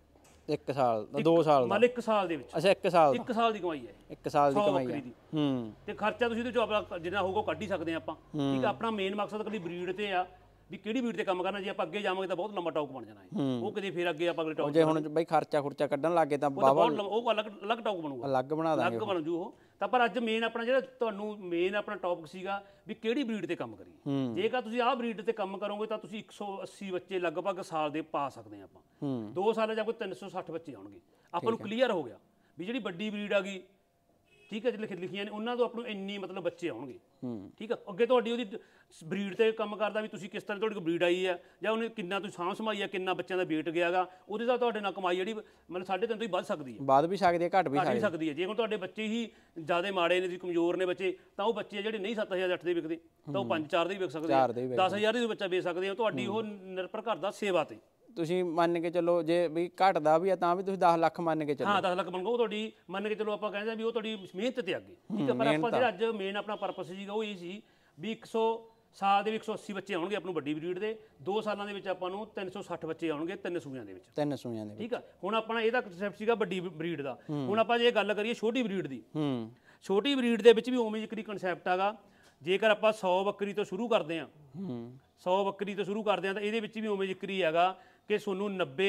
ਇੱਕ ਸਾਲ ਦਾ ਦੋ ਸਾਲ ਦਾ ਮਤਲਬ ਇੱਕ ਸਾਲ ਦੇ ਵਿੱਚ ਅੱਛਾ ਇੱਕ ਸਾਲ ਦਾ ਇੱਕ ਸਾਲ ਦੀ ਕਮਾਈ ਹੈ ਇੱਕ ਸਾਲ ਦੀ ਸੌ ਕਮਾਈ ਬੱਕਰੀ ਹੈ। ਦੀ। ਹੂੰ ਤੇ ਖਰਚਾ ਤੁਸੀਂ ਇਹਦੇ ਚੋਂ ਆਪਣਾ ਜਿੰਨਾ ਹੋਊਗਾ ਉਹ ਕੱਢ ਹੀ ਸਕਦੇ ਆ ਆਪਾਂ ਠੀਕ ਆ। ਆਪਣਾ ਮੇਨ ਮਕਸਦ ਕੱਲੀ ਬਰੀਡ ਤੇ ਆ ਵੀ ਕਿਹੜੀ ਬਰੀਡ ਤੇ ਕੰਮ ਕਰਨਾ। ਜੇ ਆਪਾਂ ਅੱਗੇ ਜਾਵਾਂਗੇ ਤਾਂ ਬਹੁਤ ਲੰਬਾ ਟੌਕ ਬਣ ਜਾਣਾ ਹੈ ਉਹ ਕਿਤੇ ਫਿਰ ਅੱਗੇ ਆਪਾਂ ਅਗਲੇ ਟੌਕ ਜੇ ਹੁਣ ਬਈ ਖਰਚਾ ਖੁਰਚਾ ਕੱਢਣ ਲੱਗੇ ਤਾਂ ਬਹੁਤ ਲੰਬਾ ਉਹ ਅਲੱਗ ਅਲੱਗ ਟੌਕ ਬਣੂਗਾ ਅਲੱਗ ਬਣਾ ਦਾਂਗੇ ਅਲੱਗ ਬਣ ਜੂ ਉਹ। ਤਾਂ ਪਰ ਅੱਜ ਮੇਨ ਆਪਣਾ ਜਿਹੜਾ ਤੁਹਾਨੂੰ ਮੇਨ ਆਪਣਾ ਟੌਪਿਕ ਸੀਗਾ ਵੀ ਕਿਹੜੀ ਬਰੀਡ ਤੇ ਕੰਮ ਕਰੀਏ। ਜੇਕਰ ਤੁਸੀਂ ਆਹ ਬਰੀਡ ਤੇ ਕੰਮ ਕਰੋਗੇ ਤਾਂ ਤੁਸੀਂ ਇੱਕ ਸੌ ਅੱਸੀ ਬੱਚੇ ਲਗਭਗ ਸਾਲ ਦੇ ਪਾ ਸਕਦੇ ਆ ਆਪਾਂ। ਹੂੰ ਦੋ ਸਾਲਾਂ 'ਚ ਆਪਾਂ ਤਿੰਨ ਸੌ ਸੱਠ ਬੱਚੇ ਆਉਣਗੇ। ਆਪਾਂ ਨੂੰ ਕਲੀਅਰ ਹੋ ਗਿਆ ਵੀ ਜਿਹੜੀ ਵੱਡੀ ਬਰੀਡ ਆ ਗਈ ਠੀਕ ਹੈ ਜੀ ਲਿਖ ਲਿਖੀਆਂ ਨੇ ਉਹਨਾਂ ਤੋਂ ਆਪਾਂ ਨੂੰ ਇੰਨੀ ਮਤਲਬ ਬੱਚੇ ਆਉਣਗੇ। ਹੂੰ ਠੀਕ ਆ ਅੱਗੇ ਤੁਹਾਡੀ ਉਹਦੀ ਬਰੀਡ ਤੇ ਕੰਮ ਕਰਦਾ ਵੀ ਤੁਸੀਂ ਕਿਸ ਤਰ੍ਹਾਂ ਤੁਹਾਡੀ ਕੋਲ ਬਰੀਡ ਆਈ ਹੈ ਜਾਂ ਉਹਨੇ ਕਿੰਨਾ ਤੁਸੀਂ ਸਾਂਭ ਸੰਭਾਈ ਆ ਕਿੰਨਾ ਬੱਚਿਆਂ ਦਾ ਵੇਟ ਗਿਆਗਾ ਉਹਦੇ ਨਾਲ ਤੁਹਾਡੇ ਨਾਲ ਕਮਾਈ ਜਿਹੜੀ ਮਤਲਬ ਸਾਢੇ ਤਿੰਨ ਤੋਂ ਹੀ ਵੱਧ ਸਕਦੀ ਹੈ। ਵੱਧ ਵੀ ਸਕਦੀ ਹੈ ਘੱਟ ਵੀ ਘੱਟ ਵੀ ਸਕਦੀ ਹੈ। ਜੇ ਹੁਣ ਤੁਹਾਡੇ ਬੱਚੇ ਹੀ ਜ਼ਿਆਦਾ ਮਾੜੇ ਨੇ ਕਮਜ਼ੋਰ ਨੇ ਬੱਚੇ ਤਾਂ ਉਹ ਬੱਚੇ ਜਿਹੜੇ ਨਹੀਂ ਸੱਤ ਹਜ਼ਾਰ ਅੱਠ ਦੇ ਵਿਕਦੇ ਤਾਂ ਉਹ ਪੰਜ ਚਾਰ ਦੇ ਵੀ ਵਿਕ ਸਕਦੇ ਆ ਦਸ ਹਜ਼ਾਰ ਦੇ ਬੱਚਾ ਵੇਚ ਸਕਦੇ ਆ। ਤੁਹਾਡੀ ਉਹ ਨਿਰਭਰ ਕਰਦਾ ਸੇਵਾ ਤੇ। ਤੁਸੀਂ ਮੰਨ ਕੇ ਚੱਲੋ ਜੇ ਵੀ ਘਟਦਾ ਵੀ ਆ ਤਾਂ ਵੀ ਤੁਸੀਂ ਦਸ ਲੱਖ ਮੰਨ ਕੇ ਚੱਲੋ। ਹਾਂ ਦਸ ਲੱਖ ਬਣ ਉਹ ਤੁਹਾਡੀ ਮੰਨ ਕੇ ਚਲੋ ਆਪਾਂ ਕਹਿੰਦੇ ਵੀ ਉਹ ਤੁਹਾਡੀ ਮਿਹਨਤ ਤੇ ਅੱਗੇ ਠੀਕ ਹੈ। ਪਰ ਆਪਾਂ ਜਿਹੜਾ ਅੱਜ ਮੇਨ ਆਪਣਾ ਪਰਪਸ ਸੀਗਾ ਉਹ ਇਹ ਸੀ ਵੀ ਇੱਕ ਸੌ ਸਾਲ ਦੇ ਵਿੱਚ ਇੱਕ ਸੌ ਅੱਸੀ ਬੱਚੇ ਆਉਣਗੇ ਆਪਾਂ ਨੂੰ ਵੱਡੀ ਬਰੀਡ ਦੇ ਦੋ ਸਾਲਾਂ ਦੇ ਵਿੱਚ ਆਪਾਂ ਨੂੰ ਤਿੰਨ ਸੌ ਸੱਠ ਬੱਚੇ ਆਉਣਗੇ ਤਿੰਨ ਸੂਈਆਂ ਦੇ ਵਿੱਚ ਤਿੰਨ ਸੂਈਆਂ ਦੇ ਵਿੱਚ ਠੀਕ ਆ। ਹੁਣ ਆਪਣਾ ਇਹਦਾ ਕਨਸੈਪਟ ਸੀਗਾ ਵੱਡੀ ਬਰੀਡ ਦਾ। ਹੁਣ ਆਪਾਂ ਜੇ ਗੱਲ ਕਰੀਏ ਛੋਟੀ ਬਰੀਡ ਦੀ ਹੂੰ ਛੋਟੀ ਬਰੀਡ ਦੇ ਵਿੱਚ ਵੀ ਉਵੇਂ ਜਿਕਰੀ ਕਨਸੈਪਟ ਹੈਗਾ। ਜੇਕਰ ਆਪਾਂ ਸੌ ਬੱਕਰੀ ਤੋਂ ਸ਼ੁਰੂ ਕਰਦੇ ਹਾਂ ਹੂੰ ਸੌ ਬੱਕਰੀ ਤੋਂ ਸ਼ੁਰੂ ਕਰਦੇ ਹਾਂ ਤਾਂ ਇਹਦੇ ਵਿੱਚ ਵੀ ਉਵੇਂ ਜਿਕਰੀ ਹੈਗਾ ਕਿ ਤੁਹਾਨੂੰ ਨੱਬੇ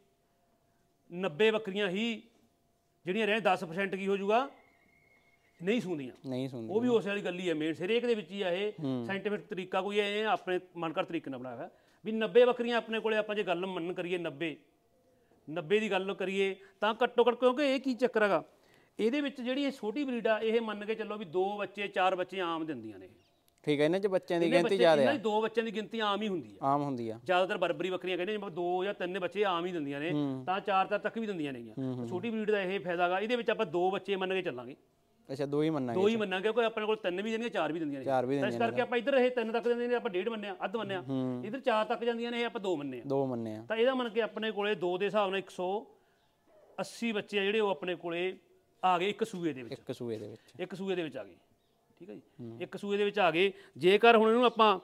ਨੱਬੇ ਬੱਕਰੀਆਂ ਹੀ ਜਿਹੜੀਆਂ ਰਹਿ ਦਸ ਪਰਸੈਂਟ ਕੀ ਹੋ ਜਾਊਗਾ ਨਹੀਂ ਸੁਣਦੀਆਂ ਨਹੀਂ ਸੁਣਦੀ ਉਹ ਵੀ ਉਸੇ ਵਾਲੀ ਗੱਲ ਹੀ ਹੈ। ਮੇਨ ਹਰੇਕ ਦੇ ਵਿੱਚ ਹੀ ਆ ਇਹ ਸਾਇੰਟੀਫਿਕ ਤਰੀਕਾ ਕੋਈ ਇਹ ਆਪਣੇ ਮਨਕਰ ਤਰੀਕੇ ਨਾਲ ਬਣਾਇਆ ਹੋਇਆ ਵੀ ਨੱਬੇ ਬੱਕਰੀਆਂ ਆਪਣੇ ਕੋਲੇ ਆਪਾਂ ਜੇ ਗੱਲ ਮੰਨ ਕਰੀਏ ਨੱਬੇ ਨੱਬੇ ਦੀ ਗੱਲ ਕਰੀਏ ਤਾਂ ਘੱਟੋ ਘੱਟ ਕਿਉਂਕਿ ਇਹ ਕੀ ਚੱਕਰ ਹੈਗਾ ਇਹਦੇ ਵਿੱਚ ਜਿਹੜੀ ਇਹ ਛੋਟੀ ਬਰੀਡ ਆ ਇਹ ਮੰਨ ਕੇ ਚੱਲੋ ਵੀ ਦੋ ਬੱਚੇ ਚਾਰ ਬੱਚੇ ਆਮ ਦਿੰਦੀਆਂ ਨੇ। ਠੀਕ ਹੈ ਇਹਨਾਂ 'ਚ ਬੱਚਿਆਂ ਦੀ ਗਿਣਤੀ ਜ਼ਿਆਦਾ ਇਹਨਾਂ ਦੀ ਦੋ ਬੱਚਿਆਂ ਦੀ ਗਿਣਤੀ ਆਮ ਹੀ ਹੁੰਦੀ ਆ ਆਮ ਹੁੰਦੀ ਆ। ਜ਼ਿਆਦਾਤਰ ਬਰਬਰੀ ਬੱਕਰੀਆਂ ਕਹਿੰਦੇ ਜਿਵੇਂ ਦੋ ਜਾਂ ਤਿੰਨ ਬੱਚੇ ਆਮ ਹੀ ਦਿੰਦੀਆਂ ਨੇ ਤਾਂ ਚਾਰ ਚਾਰ ਤੱਕ ਵੀ ਦਿੰਦੀਆਂ ਨੇਗੀਆਂ। ਛੋਟੀ ਬਰੀਡ ਦਾ ਇਹ ਫਾਇਦਾ ਹੈਗਾ ਇਹਦੇ ਵਿੱਚ ਆਪਾਂ ਦੋ ਬੱਚੇ ਮੰਨ ਕੇ ਚੱਲਾਂਗੇ। ਅੱਛਾ ਦੋ ਹੀ ਮੰਨਾਂਗੇ ਦੋ ਹੀ ਮੰਨਾਂਗੇ ਕਿਉਂਕਿ ਆਪਣੇ ਕੋਲ ਤਿੰਨ ਵੀ ਦਿੰਦੀਆਂ ਚਾਰ ਵੀ ਦਿੰਦੀਆਂ ਨੇ ਚਾਰ ਵੀ ਤਾਂ ਇਸ ਕਰਕੇ ਆਪਾਂ ਇੱਧਰ ਇਹ ਤਿੰਨ ਤੱਕ ਦਿੰਦੇ ਨੇ ਆਪਾਂ ਡੇਢ ਮੰਨਿਆ ਅੱਧ ਮੰਨਿਆ ਇੱਧਰ ਚਾਰ ਤੱਕ ਜਾਂਦੀਆਂ ਨੇ ਇਹ ਆਪਾਂ ਦੋ ਮੰਨੇ ਆ ਦੋ ਮੰਨੇ ਆ। ਤਾਂ ਇਹਦਾ ਮੰਨ ਕੇ ਆਪਣੇ ਕੋਲੇ ਦੋ ਦੇ ਹਿਸਾਬ ਨਾਲ ਇੱਕ ਸੌ ਅੱਸੀ ਬੱਚੇ ਆ ਜਿਹੜੇ ਉਹ ਆਪਣੇ ਕੋਲੇ ਆ ਗਏ ਇੱਕ ਸੂਏ ਦੇ ਵਿੱਚ ਇੱਕ ਸੂਏ ਦੇ ਵਿੱਚ ਇੱਕ ਸੂਏ ਦੇ ਵਿੱਚ ਆ ਗਏ ਠੀਕ ਹੈ ਜੀ ਇੱਕ ਸੂਏ ਦੇ ਵਿੱਚ ਆ ਗਏ। ਜੇਕਰ ਹੁਣ ਇਹਨੂੰ ਆਪਾਂ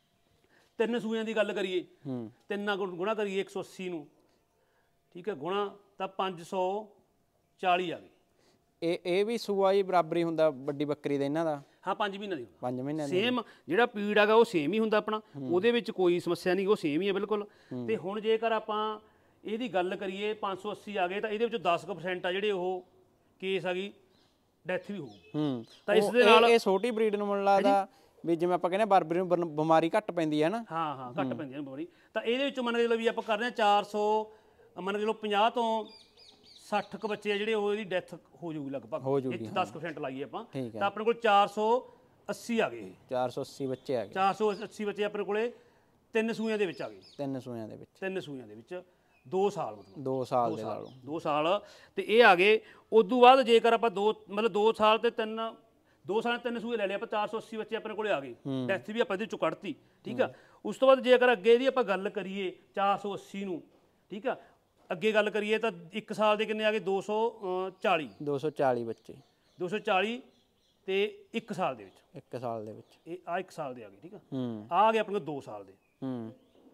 ਤਿੰਨ ਸੂਇਆਂ ਦੀ ਗੱਲ ਕਰੀਏ ਤਿੰਨ ਨਾਲ ਗੁਣਾ ਕਰੀਏ ਇੱਕ ਸੌ ਅੱਸੀ ਨੂੰ ਠੀਕ ਹੈ ਗੁਣਾ ਤਾਂ ਪੰਜ ਸੌ ਚਾਲੀ ਆ ਗਏ। ਇਹ ਇਹ ਵੀ ਸੂਆ ਹੀ ਬਰਾਬਰੀ ਹੁੰਦਾ ਵੱਡੀ ਬੱਕਰੀ ਦਾ ਇਹਨਾਂ ਦਾ। ਹਾਂ ਪੰਜ ਮਹੀਨਿਆਂ ਦੀ ਪੰਜ ਮਹੀਨਿਆਂ ਦੀ ਸੇਮ ਜਿਹੜਾ ਪੀੜ ਹੈਗਾ ਉਹ ਸੇਮ ਹੀ ਹੁੰਦਾ ਆਪਣਾ ਉਹਦੇ ਵਿੱਚ ਕੋਈ ਸਮੱਸਿਆ ਨਹੀਂ ਉਹ ਸੇਮ ਹੀ ਹੈ ਬਿਲਕੁਲ। ਤੇ ਹੁਣ ਜੇਕਰ ਆਪਾਂ ਇਹਦੀ ਗੱਲ ਕਰੀਏ ਪੰਜ ਸੌ ਅੱਸੀ ਆ ਗਏ ਤਾਂ ਇਹਦੇ ਵਿੱਚ ਦਸ ਕੁ ਪਰਸੈਂਟ ਆ ਜਿਹੜੇ ਉਹ ਕੇਸ ਆ ਗਈ ਡੈਥ ਵੀ ਹੋਊ। ਹੂੰ ਤਾਂ ਇਸ ਦੇ ਨਾਲ ਇਹ ਛੋਟੀ ਬਰੀਡ ਨੂੰ ਮੈਨੂੰ ਲੱਗਦਾ ਵੀ ਜਿਵੇਂ ਆਪਾਂ ਕਹਿੰਦੇ ਬਰਬਰੀ ਨੂੰ ਬਿਮਾਰੀ ਘੱਟ ਪੈਂਦੀ ਹੈ ਨਾ। ਹਾਂ ਹਾਂ ਘੱਟ ਪੈਂਦੀ ਹੈ ਬਿਮਾਰੀ। ਤਾਂ ਇਹਦੇ ਵਿੱਚ ਮੰਨ ਕੇ ਚਲੋ ਵੀ ਆਪਾਂ ਕਰਦੇ ਹਾਂ ਚਾਰ ਸੌ ਮੰਨ ਕੇ ਚਲੋ ਪੰਜਾਹ ਤੋਂ ਸੱਠ ਕੁ ਬੱਚੇ ਆ ਜਿਹੜੇ ਉਹ ਇਹਦੀ ਡੈਥ ਹੋ ਜੂਗੀ ਲਗਭਗ ਇੱਥੇ ਦਸ ਪਰਸੈਂਟ ਲਾਈਏ ਆਪਾਂ ਤਾਂ ਆਪਣੇ ਕੋਲ ਚਾਰ ਸੌ ਅੱਸੀ ਆ ਗਏ। ਚਾਰ ਸੌ ਅੱਸੀ ਬੱਚੇ ਆ ਗਏ ਚਾਰ ਸੌ ਅੱਸੀ ਬੱਚੇ ਆਪਣੇ ਕੋਲੇ ਤਿੰਨ ਸੂਈਆਂ ਦੇ ਵਿੱਚ ਆ ਗਏ। ਤਿੰਨ ਸੂਈਆਂ ਦੇ ਵਿੱਚ ਤਿੰਨ ਸੂਈਆਂ ਦੇ ਵਿੱਚ ਦੋ ਸਾਲ ਮਤਲਬ ਦੋ ਸਾਲ ਦੇ ਲਾ ਲਓ ਦੋ ਸਾਲ ਤੇ ਇਹ ਆ ਗਏ। ਉਦੋਂ ਬਾਅਦ ਜੇਕਰ ਆਪਾਂ ਦੋ ਮਤਲਬ ਦੋ ਸਾਲ ਤੇ ਤਿੰਨ ਦੋ ਸਾਲ ਤਿੰਨ ਸੂਏ ਲੈ ਲਿਆ ਆਪਾਂ ਚਾਰ ਸੌ ਅੱਸੀ ਬੱਚੇ ਆਪਣੇ ਕੋਲੇ ਆ ਗਏ। ਡੈਥ ਵੀ ਆਪਾਂ ਇਹਦੇ ਚੋਂ ਕੱਢਤੀ ਠੀਕ ਆ। ਉਸ ਤੋਂ ਬਾਅਦ ਜੇਕਰ ਅੱਗੇ ਦੀ ਆਪਾਂ ਗੱਲ ਕਰੀਏ ਚਾਰ ਸੌ ਅੱਸੀ ਨੂੰ ਠੀਕ ਆ ਅੱਗੇ ਗੱਲ ਕਰੀਏ ਤਾਂ ਇੱਕ ਸਾਲ ਦੇ ਕਿੰਨੇ ਆ ਗਏ ਦੋ ਸੌ ਚਾਲੀ ਦੋ ਸੌ ਚਾਲੀ ਬੱਚੇ ਦੋ ਸੌ ਚਾਲੀ ਤੇ ਇੱਕ ਸਾਲ ਦੇ ਵਿੱਚ ਇੱਕ ਸਾਲ ਦੇ ਵਿੱਚ ਇਹ ਆ ਇੱਕ ਸਾਲ ਦੇ ਆ ਗਏ ਠੀਕ ਆ ਹੂੰ ਆ ਗਏ ਆਪਣੇ ਕੋਲ ਦੋ ਸਾਲ ਦੇ। ਹੂੰ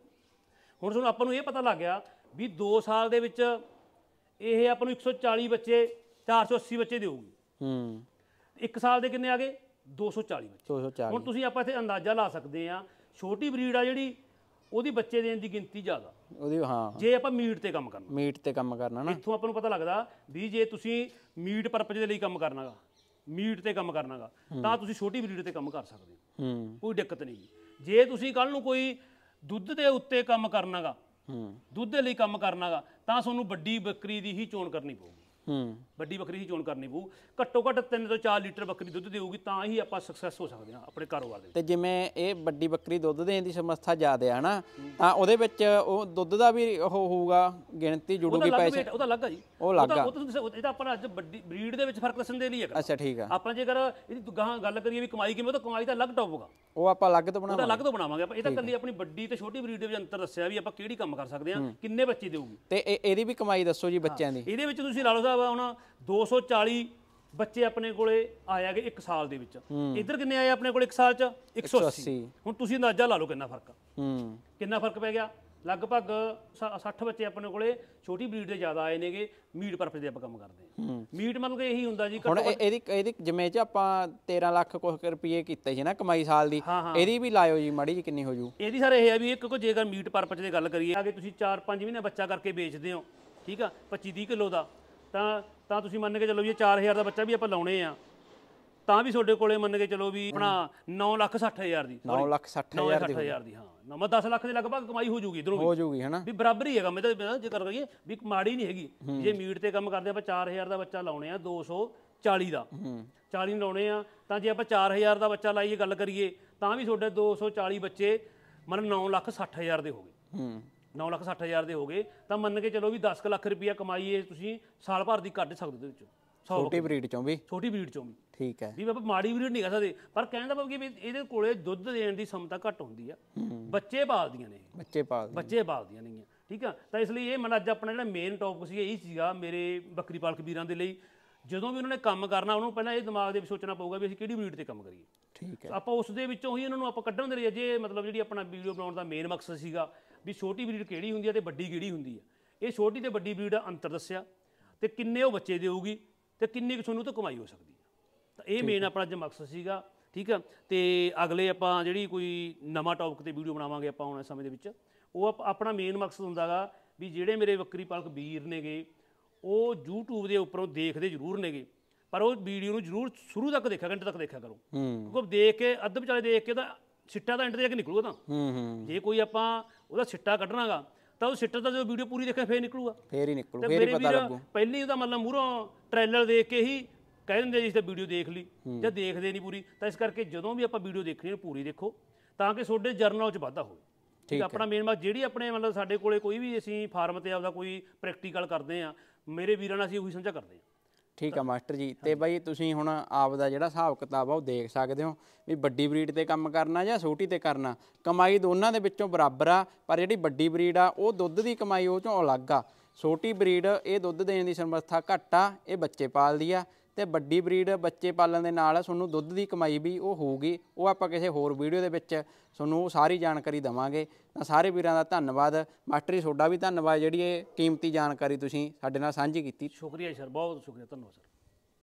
ਹੁਣ ਤੁਹਾਨੂੰ ਆਪਾਂ ਨੂੰ ਇਹ ਪਤਾ ਲੱਗ ਗਿਆ ਵੀ ਦੋ ਸਾਲ ਦੇ ਵਿੱਚ ਇਹ ਆਪਾਂ ਨੂੰ ਇੱਕ ਸੌ ਚਾਲੀ ਬੱਚੇ ਚਾਰ ਸੌ ਅੱਸੀ ਬੱਚੇ ਦੇਊਗੀ ਹੂੰ ਇੱਕ ਸਾਲ ਦੇ ਕਿੰਨੇ ਆ ਗਏ ਦੋ ਸੌ ਚਾਲੀ ਬੱਚੇ। ਦੋ ਸੌ ਚਾਲੀ ਹੁਣ ਤੁਸੀਂ ਆਪਾਂ ਇੱਥੇ ਅੰਦਾਜ਼ਾ ਲਾ ਸਕਦੇ ਆ ਛੋਟੀ ਬਰੀਡ ਆ ਜਿਹੜੀ ਉਹਦੀ ਬੱਚੇ ਦੇਣ ਦੀ ਗਿਣਤੀ ਜ਼ਿਆਦਾ ਉਹਦੀ ਹਾਂ ਜੇ ਆਪਾਂ ਮੀਟ ਤੇ ਕੰਮ ਕਰਨਾ ਮੀਟ ਤੇ ਕੰਮ ਕਰਨਾ ਨਾ ਇੱਥੋਂ ਆਪਾਂ ਨੂੰ ਪਤਾ ਲੱਗਦਾ ਵੀ ਜੇ ਤੁਸੀਂ ਮੀਟ ਪਰਪਸ ਦੇ ਲਈ ਕੰਮ ਕਰਨਾਗਾ ਮੀਟ ਤੇ ਕੰਮ ਕਰਨਾਗਾ ਤਾਂ ਤੁਸੀਂ ਛੋਟੀ ਬਰੀਡ ਤੇ ਕੰਮ ਕਰ ਸਕਦੇ ਹੋ ਹੂੰ ਕੋਈ ਦਿੱਕਤ ਨਹੀਂ ਜੀ। ਜੇ ਤੁਸੀਂ ਕੱਲ ਨੂੰ ਕੋਈ ਦੁੱਧ ਦੇ ਉੱਤੇ ਕੰਮ ਕਰਨਾਗਾ ਹੂੰ ਦੁੱਧ ਦੇ ਲਈ ਕੰਮ ਕਰਨਾਗਾ ਤਾਂ ਤੁਹਾਨੂੰ ਵੱਡੀ ਬੱਕਰੀ ਦੀ ਹੀ ਚੋਣ ਕਰਨੀ ਪਊਗੀ ਹੂੰ ਵੱਡੀ ਬੱਕਰੀ ਹੀ ਚੋਣ ਕਰਨੀ ਪਊ ਘੱਟੋ ਘੱਟ ਤਿੰਨ ਤੋਂ ਚਾਰ ਲੀਟਰ ਬੱਕਰੀ ਦੁੱਧ ਦੇਊਗੀ ਤਾਂ ਹੀ ਆਪਾਂ ਸਕਸੈਸ ਹੋ ਸਕਦੇ ਹਾਂ ਆਪਣੇ ਕਾਰੋਬਾਰ ਦੇ ਵਿੱਚ। ਤੇ ਜਿਵੇਂ ਇਹ ਵੱਡੀ ਬੱਕਰੀ ਦੁੱਧ ਦੇਣ ਦੀ ਸਮਰੱਥਾ ਜ਼ਿਆਦਾ ਹੈ ਨਾ ਤਾਂ ਉਹਦੇ ਵਿੱਚ ਉਹ ਦੁੱਧ ਦਾ ਵੀ ਉਹ ਹੋਊਗਾ ਗਿਣਤੀ ਜੁੜੂਗੀ ਪੈਸੇ ਉਹਦਾ ਅਲੱਗ ਆ ਜੀ ਉਹ ਅਲੱਗ ਆ ਉਹ ਤਾਂ ਤੁਸੀਂ ਇਹਦਾ ਆਪਾਂ ਅੱਜ ਵੱਡੀ ਬਰੀਡ ਦੇ ਵਿੱਚ ਫਰਕ ਦੱਸਣ ਦੇ ਲਈ ਹੈਗਾ। ਅੱਛਾ ਠੀਕ ਆ ਆਪਾਂ ਜੇਕਰ ਇਹਦੀ ਗਾਹਾਂ ਗੱਲ ਕਰੀਏ ਵੀ ਕਮਾਈ ਕਿਵੇਂ ਉਹ ਤਾਂ ਕਮਾਈ ਦਾ ਅਲੱਗ ਟੌਪਿਕ ਆ ਉਹ ਆਪਾਂ ਅਲੱਗ ਤੋਂ ਉਹਦਾ ਬਣਾਵਾਂਗੇ ਅਲੱਗ ਤੋਂ ਬਣਾਵਾਂਗੇ ਆਪਾਂ ਇਹ ਤਾਂ ਕੱਲੀ ਆਪਣੀ ਵੱਡੀ ਤੇ ਛੋਟੀ ਬਰੀਡ ਦੇ ਵਿੱਚ ਅੰਤਰ ਦੱਸਿਆ ਵੀ ਆਪਾਂ ਕਿਹੜੀ ਕੰਮ ਕਰ ਸਕਦੇ ਹਾਂ ਕਿੰਨੇ ਬੱਚੇ ਦੇਊਗੀ। ਤੇ ਇਹ- ਇਹਦੀ ਵੀ ਕਮਾਈ ਦੱਸੋ ਜੀ ਬੱਚਿਆਂ ਦੀ। ਇਹਦੇ ਵਿੱਚ ਤੁਸੀਂ ਲਾ ਲਓ ਸਾਹਿਬ ਹੁਣ ਦੋ ਸੌ ਚਾਲੀ ਬੱਚੇ ਆਪਣੇ ਕੋਲੇ ਆਏ ਹੈਗੇ ਇੱਕ ਸਾਲ ਦੇ ਵਿੱਚ ਇੱਧਰ ਕਿੰਨੇ ਆਏ ਆਪਣੇ ਕੋਲ ਇੱਕ ਸਾਲ ਚ ਇੱਕ ਸੌ ਅੱਸੀ। ਹੁਣ ਤੁਸੀਂ ਅੰਦਾਜ਼ਾ ਲਾ ਲਓ ਕਿੰਨਾ ਫਰਕ ਆ ਹੂੰ ਕਿੰਨਾ ਫਰਕ ਪੈ ਗਿਆ ਲਗਭਗ ਸੱਠ ਬੱਚੇ ਆਪਣੇ ਕੋਲੇ ਛੋਟੀ ਬਰੀਡ ਦੇ ਜ਼ਿਆਦਾ ਆਏ ਨੇਗੇ ਮੀਟ ਪਰਪਸ ਦੇ ਆਪਾਂ ਕੰਮ ਕਰਦੇ ਹਾਂ ਮੀਟ ਮਤਲਬ ਕਿ ਇਹੀ ਹੁੰਦਾ ਜੀ ਹੁਣ ਇਹ- ਇਹਦੀ ਇਹਦੀ ਜਿਵੇਂ ਚ ਆਪਾਂ ਤੇਰਾਂ ਲੱਖ ਕੁਝ ਰੁਪਏ ਕੀਤੇ ਸੀ ਨਾ ਕਮਾਈ ਸਾਲ ਦੀ ਇਹਦੀ ਵੀ ਲਾਇਓ ਜੀ ਮਾੜੀ ਜੀ ਕਿੰਨੀ ਹੋ ਜੂ। ਇਹਦੀ ਸਰ ਇਹ ਹੈ ਵੀ ਕਿਉਂਕਿ ਜੇਕਰ ਮੀਟ ਪਰਪਸ ਦੀ ਗੱਲ ਕਰੀਏ ਅਗੇ ਤੁਸੀਂ ਚਾਰ ਪੰਜ ਮਹੀਨੇ ਬੱਚਾ ਕਰਕੇ ਵੇਚਦੇ ਹੋ ਠੀਕ ਆ ਪੱਚੀ ਤੀਹ ਕਿਲੋ ਦਾ ਤਾਂ ਤਾਂ ਤੁਸੀਂ ਮੰਨ ਕੇ ਚੱਲੋ ਵੀ ਚਾਰ ਹਜ਼ਾਰ ਦਾ ਬੱਚਾ ਵੀ ਆਪਾਂ ਲਾਉਣੇ ਆ ਤਾਂ ਵੀ ਤੁਹਾਡੇ ਕੋਲੇ ਮੰਨ ਕੇ ਚਲੋ ਵੀ ਆਪਣਾ ਨੌ ਲੱਖ ਸੱਠ ਹਜ਼ਾਰ ਦੀ ਨੌ ਲੱਖ ਸੱਠ ਨੌ ਹਜ਼ਾਰ ਲੱਖ ਦੀ ਸੱਠ ਹਜ਼ਾਰ ਦੀ ਹਾਂ ਨਵਾਂ ਦਸ ਲੱਖ ਦੇ ਲਗਭਗ ਕਮਾਈ ਹੋ ਜੂਗੀ ਇਧਰੋਂ ਹੋ ਜੂਗੀ ਹਨਾ ਵੀ ਬਰਾਬਰ ਹੀ ਹੈਗਾ ਮੈਂ ਤਾਂ ਜੇ ਕਰ ਕਰੀਏ ਵੀ ਮਾੜੀ ਨਹੀਂ ਹੈਗੀ ਜੇ ਮੀਟ ਤੇ ਕੰਮ ਕਰਦੇ ਆਪਾਂ ਚਾਰ ਹਜ਼ਾਰ ਦਾ ਬੱਚਾ ਲਾਉਣੇ ਆ ਦੋ ਸੌ ਚਾਲੀ ਦਾ ਚਾਲੀ ਨੂੰ ਲਾਉਣੇ ਆ ਤਾਂ ਜੇ ਆਪਾਂ ਚਾਰ ਹਜ਼ਾਰ ਦਾ ਬੱਚਾ ਲਾਈਏ ਗੱਲ ਕਰੀਏ ਤਾਂ ਵੀ ਤੁਹਾਡੇ ਦੋ ਸੌ ਚਾਲੀ ਬੱਚੇ ਮਤਲਬ ਨੌ ਲੱਖ ਸੱਠ ਹਜ਼ਾਰ ਦੇ ਹੋ ਗਏ ਹੂੰ ਨੌ ਲੱਖ ਸੱਠ ਹਜ਼ਾਰ ਦੇ ਹੋ ਗਏ ਤਾਂ ਮੰਨ ਕੇ ਚਲੋ ਵੀ ਦਸ ਕੁ ਲੱਖ ਰੁਪਈਆ ਕਮਾਈ ਇਹ ਤੁਸੀਂ ਸਾਲ ਭਰ ਦੀ ਕੱਢ ਸਕਦੇ ਉਹਦੇ ਵਿੱਚੋਂ ਛੋਟੀ ਬਰੀਡ ਚੋਂ ਵੀ ਛੋਟੀ ਬਰੀਡ ਚੋਂ ਵੀ ਠੀਕ ਹੈ ਵੀ ਬਾਬਾ ਮਾੜੀ ਬਰੀਡ ਨਹੀਂ ਕਹਿ ਸਕਦੇ ਪਰ ਕਹਿਣ ਦਾ ਭਾਵ ਕਿ ਵੀ ਇਹਦੇ ਕੋਲੇ ਦੁੱਧ ਦੇਣ ਦੀ ਸਮਤਾ ਘੱਟ ਹੁੰਦੀ ਆ ਬੱਚੇ ਪਾਲਦੀਆਂ ਨੇ ਇਹ ਬੱਚੇ ਪਾਲ ਬੱਚੇ ਪਾਲਦੀਆਂ ਨੇਗੀਆਂ ਠੀਕ ਆ ਤਾਂ ਇਸ ਲਈ ਇਹ ਮਨ ਅੱਜ ਆਪਣਾ ਜਿਹੜਾ ਮੇਨ ਟੌਪਿਕ ਸੀ ਇਹ ਸੀਗਾ ਮੇਰੇ ਬੱਕਰੀ ਪਾਲਕ ਵੀਰਾਂ ਦੇ ਲਈ ਜਦੋਂ ਵੀ ਉਹਨਾਂ ਨੇ ਕੰਮ ਕਰਨਾ ਉਹਨਾਂ ਨੂੰ ਪਹਿਲਾਂ ਇਹ ਦਿਮਾਗ ਦੇ ਵਿੱਚ ਸੋਚਣਾ ਪਊਗਾ ਵੀ ਅਸੀਂ ਕਿਹੜੀ ਬਰੀਡ ਤੇ ਕੰਮ ਕਰੀਏ ਠੀਕ ਹੈ ਆਪਾਂ ਉਸ ਦੇ ਵਿੱਚੋਂ ਹੀ ਉਹਨਾਂ ਨੂੰ ਆਪਾਂ ਕੱਢਣ ਦੇ ਲਈ ਜੇ ਮਤਲਬ ਜਿਹੜੀ ਆਪਣਾ ਵੀਡੀਓ ਬਣਾਉਣ ਦਾ ਮੇਨ ਮਕਸਦ ਸੀਗਾ ਵੀ ਛੋਟੀ ਬਰੀਡ ਕਿਹੜੀ ਹੁੰਦੀ ਹੈ ਤੇ ਵੱਡੀ ਕਿਹੜੀ ਹੁੰਦੀ ਹੈ ਇਹ ਛੋਟੀ ਤੇ ਵੱਡੀ ਬਰੀਡ ਦਾ ਅੰਤਰ ਦੱਸਿਆ ਤੇ ਕਿੰਨੇ ਉਹ ਬੱਚੇ ਦੇਊਗੀ ਤੇ ਕਿੰਨੀ ਕੁ ਤੁਹਾਨੂੰ ਤਾਂ ਕਮਾਈ ਹੋ ਸਕਦੀ ਹੈ ਤਾਂ ਇਹ ਮੇਨ ਆਪਣਾ ਅੱਜ ਮਕਸਦ ਸੀਗਾ ਠੀਕ ਆ ਤੇ ਅਗਲੇ ਆਪਾਂ ਜਿਹੜੀ ਕੋਈ ਨਵਾਂ ਟੌਪਿਕ ਤੇ ਵੀਡੀਓ ਬਣਾਵਾਂਗੇ ਆਪਾਂ ਆਉਣ ਵਾਲੇ ਸਮੇਂ ਦੇ ਵਿੱਚ ਉਹ ਆਪਣਾ ਮੇਨ ਮਕਸਦ ਹੁੰਦਾਗਾ ਵੀ ਜਿਹੜੇ ਮੇਰੇ ਬੱਕਰੀ ਪਾਲਕ ਵੀਰ ਨੇਗੇ ਉਹ YouTube ਦੇ ਉੱਪਰੋਂ ਦੇਖਦੇ ਜ਼ਰੂਰ ਨੇਗੇ ਪਰ ਉਹ ਵੀਡੀਓ ਨੂੰ ਜ਼ਰੂਰ ਸ਼ੁਰੂ ਤੱਕ ਦੇਖਿਆ ਘੰਟੇ ਤੱਕ ਦੇਖਿਆ ਕਰੋ ਕਿਉਂਕਿ ਦੇਖ ਕੇ ਅੱਧ ਵਿਚਾਲੇ ਦੇਖ ਕੇ ਤਾਂ ਸਿੱਟਾ ਤਾਂ ਐਂਡ ਤੇ ਜਾ ਕੇ ਨਿਕਲੂਗਾ ਤਾਂ ਹੂੰ ਹੂੰ ਜੇ ਕੋਈ ਆਪਾਂ ਉਹਦਾ ਸਿੱਟਾ ਕੱਢਣਾਗਾ ਤਾਂ ਉਹ ਸਿੱਟਾ ਤਾਂ ਜਦੋਂ ਵੀਡੀਓ ਪੂਰੀ ਦੇਖੇ ਫੇਰ ਨਿਕਲੂਗਾ ਫੇਰ ਹੀ ਨਿਕਲੂ ਤੇ ਫੇਰ ਹੀ ਮੇਰੇ ਪਤਾ ਵੀਰ ਲੱਗੂ ਪਹਿਲੀ ਉਹਦਾ ਮਤਲਬ ਮੂਹਰੋਂ ਟ੍ਰੇਲਰ ਦੇਖ ਕੇ ਹੀ ਕਹਿ ਦਿੰਦੇ ਜਿਸ ਤੇ ਵੀਡੀਓ ਦੇਖ ਲਈ ਜਾਂ ਦੇਖਦੇ ਨਹੀਂ ਪੂਰੀ ਤਾਂ ਇਸ ਕਰਕੇ ਜਦੋਂ ਵੀ ਆਪਾਂ ਵੀਡੀਓ ਦੇਖਣੀ ਹੈ ਪੂਰੀ ਦੇਖੋ ਤਾਂ ਕਿ ਤੁਹਾਡੇ ਜਰਨਲ 'ਚ ਵਾਧਾ ਹੋਵੇ ਠੀਕ ਆਪਣਾ ਮੇਨ ਮਕਸਦ ਜਿਹੜੀ ਆਪਣੇ ਮਤਲਬ ਸਾਡੇ ਕੋਲੇ ਕੋਈ ਵੀ ਅਸੀਂ ਫਾਰਮ ਤੇ ਆਪਦਾ ਕੋਈ ਪ੍ਰੈਕਟੀਕਲ ਕਰਦੇ ਆ ਮੇਰੇ ਵੀਰਾਂ ਨਾਲ ਅਸੀਂ ਉਹੀ ਸਮਝਾ ਕਰਦੇ ਆ ਠੀਕ ਆ ਮਾਸਟਰ ਜੀ ਤੇ ਬਾਈ ਤੁਸੀਂ ਹੁਣ ਆਪ ਦਾ ਜਿਹੜਾ ਹਿਸਾਬ ਕਿਤਾਬ ਆ ਉਹ ਦੇਖ ਸਕਦੇ ਹੋ ਵੀ ਵੱਡੀ ਬਰੀਡ ਤੇ ਕੰਮ ਕਰਨਾ ਜਾਂ ਛੋਟੀ ਤੇ ਕਰਨਾ ਕਮਾਈ ਦੋਨਾਂ ਦੇ ਵਿੱਚੋਂ ਬਰਾਬਰ ਆ ਪਰ ਜਿਹੜੀ ਵੱਡੀ ਬਰੀਡ ਆ ਉਹ ਦੁੱਧ ਦੀ ਕਮਾਈ ਉਹ ਚੋਂ ਅਲੱਗ ਆ ਛੋਟੀ ਬਰੀਡ ਇਹ ਦੁੱਧ ਦੇਣ ਦੀ ਸਮਰੱਥਾ ਘੱਟ ਆ ਇਹ ਬੱਚੇ ਪਾਲਦੀ ਆ ਤੇ ਵੱਡੀ ਬਰੀਡ ਬੱਚੇ ਪਾਲਣ ਦੇ ਨਾਲ ਤੁਹਾਨੂੰ ਦੁੱਧ ਦੀ ਕਮਾਈ ਵੀ ਉਹ ਹੋਊਗੀ ਉਹ ਆਪਾਂ ਕਿਸੇ ਹੋਰ ਵੀਡੀਓ ਦੇ ਵਿੱਚ ਤੁਹਾਨੂੰ ਸਾਰੀ ਜਾਣਕਾਰੀ ਦੇਵਾਂਗੇ ਤਾਂ ਸਾਰੇ ਵੀਰਾਂ ਦਾ ਧੰਨਵਾਦ ਮਾਸਟਰ ਜੀ ਤੁਹਾਡਾ ਵੀ ਧੰਨਵਾਦ ਜਿਹੜੀ ਇਹ ਕੀਮਤੀ ਜਾਣਕਾਰੀ ਤੁਸੀਂ ਸਾਡੇ ਨਾਲ ਸਾਂਝੀ ਕੀਤੀ ਸ਼ੁਕਰੀਆ ਸਰ ਬਹੁਤ ਸ਼ੁਕਰੀਆ ਧੰਨਵਾਦ ਸਰ